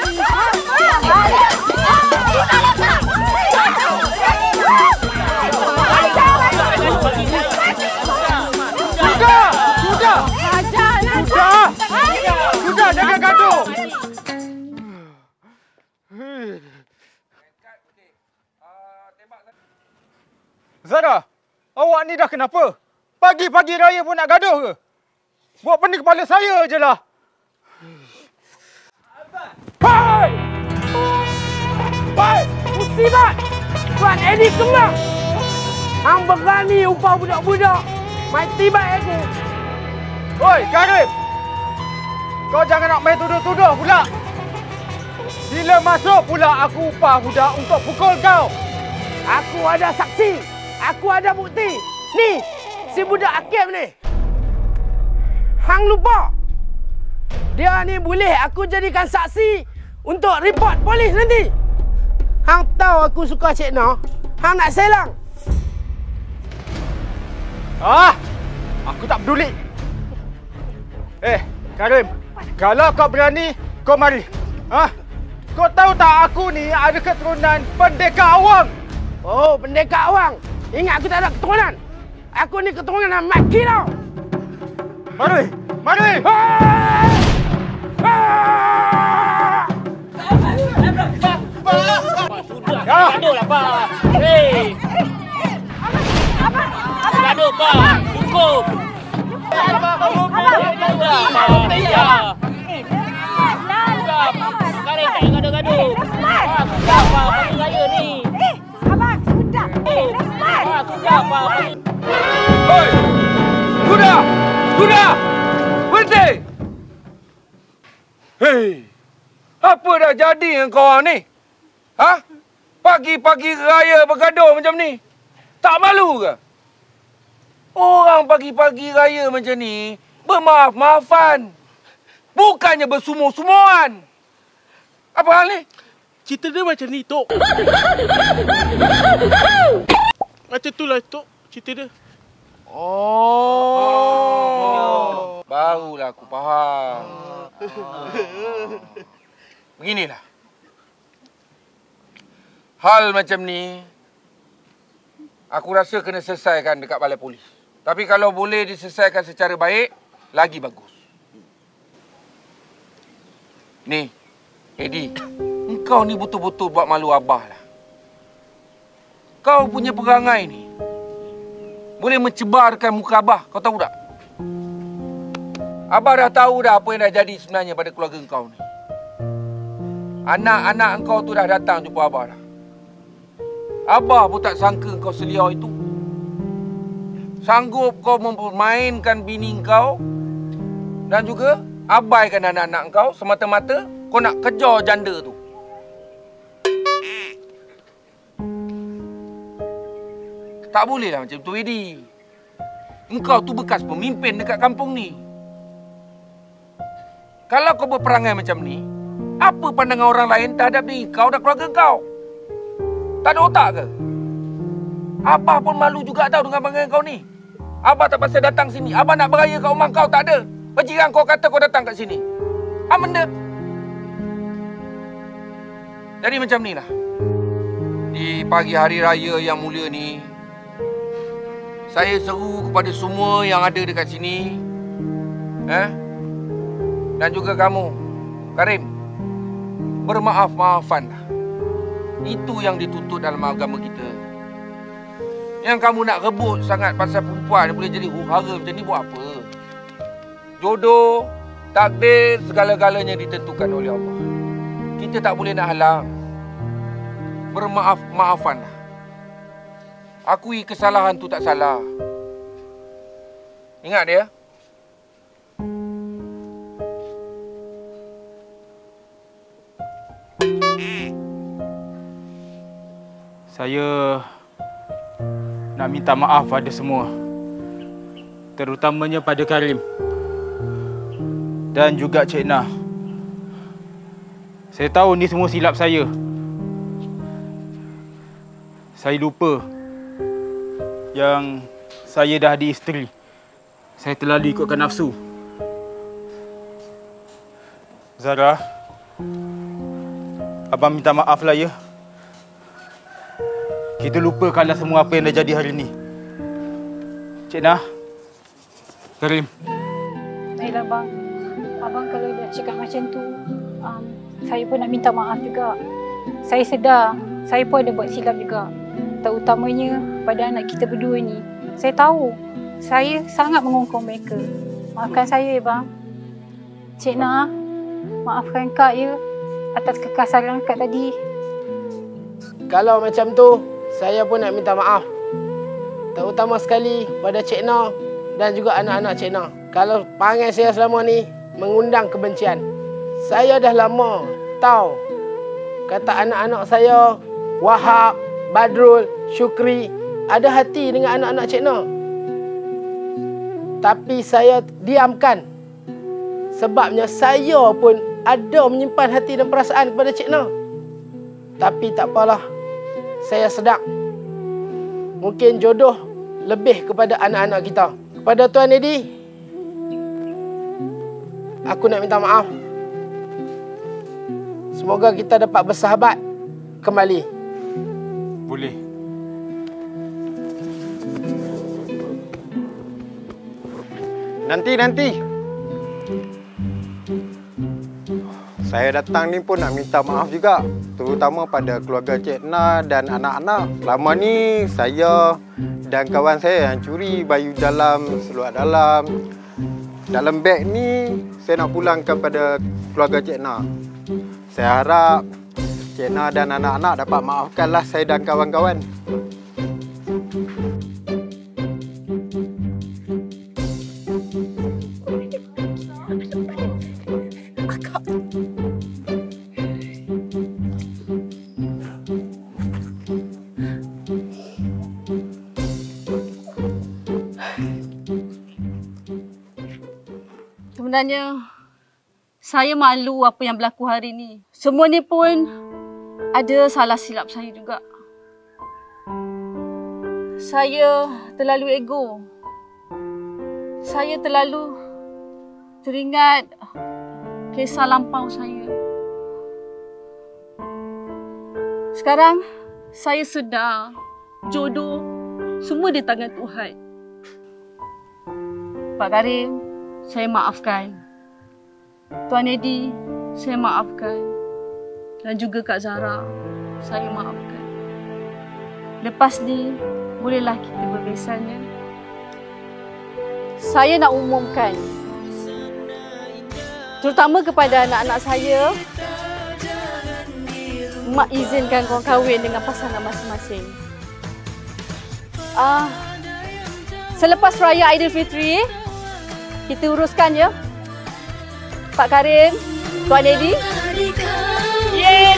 Sudah! Sudah! Sudah! Sudah, jangan gaduh! Zara, awak ni dah kenapa? Pagi-pagi raya pun nak gaduh ke? Buat pening kepala saya je lah. Hai! Hai! Musibat! Tuan Eddie Kemang! Hang berani upah budak-budak. Mai tiba aku. Oi, Karim! Kau jangan nak main tuduh-tuduh pula. Bila masuk pula aku upah budak untuk pukul kau. Aku ada saksi. Aku ada bukti. Ni, si budak Hakim ni. Hang lupa. Dia ni boleh aku jadikan saksi untuk report polis nanti. Hang tahu aku suka Cik Nah. Hang nak selang. Ah, aku tak peduli. Eh, Karim, kalau kau berani, kau mari. Ah, kau tahu tak aku ni ada keturunan pendekar awam. Oh, pendekar awam. Ingat aku tak ada keturunan. Aku ni keturunan maki tau. Mari, mari. Ya. Gaduh lah, Pak. Hei. Apa? Apa? Gaduh, Pak. Cukup. Abang, abang, abang. Ya. Sudah. Karim tak gaduh-gaduh. Ah, sudah, Pak. Pagi raya ni. Eh, abang, sudah. Eh, lepas. Ah, sudah, Pak. Hoi. Sudah. Sudah. Berhenti. Hei. Apa dah jadi dengan kau ni? Ha? Pagi-pagi raya bergaduh macam ni. Tak malu ke? Orang pagi-pagi raya macam ni, bermaaf-maafan. Bukannya bersumur-sumuran. Apa hal ni? Cerita dia macam ni, Tok. Macam tu lah, Tok. Cerita dia. Oh. Barulah aku faham. Beginilah. Hal macam ni, aku rasa kena selesaikan dekat balai polis. Tapi kalau boleh diselesaikan secara baik, lagi bagus. Ni, Eddie, engkau ni betul-betul buat malu Abah lah. Kau punya perangai ni boleh mencebarkan muka Abah, kau tahu tak? Abah dah tahu dah apa yang dah jadi sebenarnya pada keluarga engkau ni. Anak-anak engkau tu dah datang jumpa Abah dah. Abah pun tak sangka kau selia itu. Sanggup kau mempermainkan bini kau dan juga abaikan anak-anak kau semata-mata kau nak kejar janda tu. Tak bolehlah macam tu, Edi. Engkau tu bekas pemimpin dekat kampung ni. Kalau kau berperangai macam ni, apa pandangan orang lain terhadap diri kau dan keluarga kau? Tak ada otak ke? Abah pun malu juga tahu dengan perangai kau ni. Abah tak pasal datang sini. Abah nak beraya kat rumah kau, tak ada. Berjiran kau kata kau datang kat sini. Apa benda? Jadi macam ni lah. Di pagi hari raya yang mulia ni, saya seru kepada semua yang ada dekat sini. Eh? Dan juga kamu, Karim. Bermaaf-maafanlah. Itu yang dituntut dalam agama kita. Yang kamu nak rebut sangat pasal perempuan boleh jadi huru-hara macam ni buat apa? Jodoh, takdir, segala-galanya ditentukan oleh Allah. Kita tak boleh nak halang. Bermaaf-maafanlah. Akui kesalahan tu tak salah. Ingat dia. Saya nak minta maaf pada semua. Terutamanya pada Karim. Dan juga Cik Nah. Saya tahu ni semua silap saya. Saya lupa yang saya dah ada isteri. Saya terlalu ikutkan nafsu. Zara, abang minta maaf lah ya. Kita lupakanlah semua apa yang dah jadi hari ni. Cik Nah, Karim. Baiklah bang. Abang kalau dah cakap macam tu, um, saya pun nak minta maaf juga. Saya sedar, saya pun ada buat silap juga. Terutamanya pada anak kita berdua ni. Saya tahu, saya sangat mengongkong mereka. Maafkan saya ya bang. Cik Nah, maafkan Kak ya atas kekasaran Kak tadi. Kalau macam tu, saya pun nak minta maaf. Terutama sekali pada Cik Nah dan juga anak-anak Cik Nah. Kalau perangai saya selama ni mengundang kebencian. Saya dah lama tahu kata anak-anak saya, Wahab, Badrul, Syukri, ada hati dengan anak-anak Cik Nah. Tapi saya diamkan. Sebabnya saya pun ada menyimpan hati dan perasaan kepada Cik Nah. Tapi tak apalah. Saya sedar. Mungkin jodoh lebih kepada anak-anak kita. Kepada Tuan Eddie, aku nak minta maaf. Semoga kita dapat bersahabat kembali. Boleh. Nanti, nanti. Saya datang ni pun nak minta maaf juga. Terutama pada keluarga Cik Nah dan anak-anak. Lama ni saya dan kawan saya yang curi baju dalam, seluar dalam. Dalam beg ni saya nak pulangkan pada keluarga Cik Nah. Saya harap Cik Nah dan anak-anak dapat maafkanlah saya dan kawan-kawan. Sebenarnya, saya malu apa yang berlaku hari ini. Semua ni pun ada salah silap saya juga. Saya terlalu ego. Saya terlalu teringat kisah lampau saya. Sekarang, saya sedar jodoh semua di tangan Tuhan. Pak Karim, saya maafkan. Tuan Eddie, saya maafkan. Dan juga Kak Zara, saya maafkan. Lepas ni, bolehlah kita berbesan, ya. Saya nak umumkan, terutama kepada anak-anak saya, Mak izinkan korang kahwin dengan pasangan masing-masing. Ah, selepas Raya Aidilfitri, kita uruskan je. Pak Karim, Tuan Eddie. Yeay!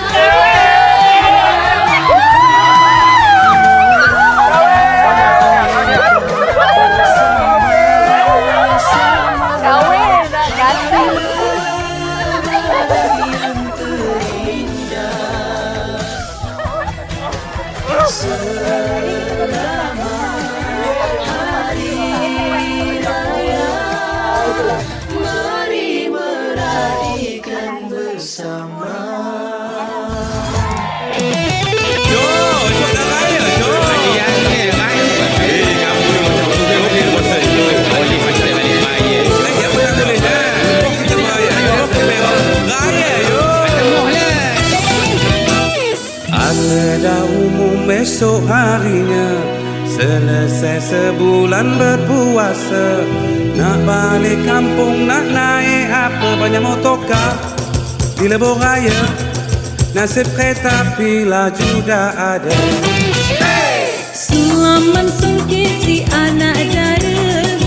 Kahwin dah ganti. Selama hari raya, mari merayakan bersama. Jo, Jo dah raya, Jo. Yang ni raya. Eh, kamu ni macam sudah boleh puasa Jo. Boleh macam balik raya. Lagi apa yang boleh dah? Kita raya, raya Jo. Temuhlah. Asa dah umum esok harinya, selesai sebulan berpuasa. Nak balik kampung, nak naik apa, banyak motorkar di lebuh raya. Nasib kereta api laju dah ada. Selamat sungkit si anak dara,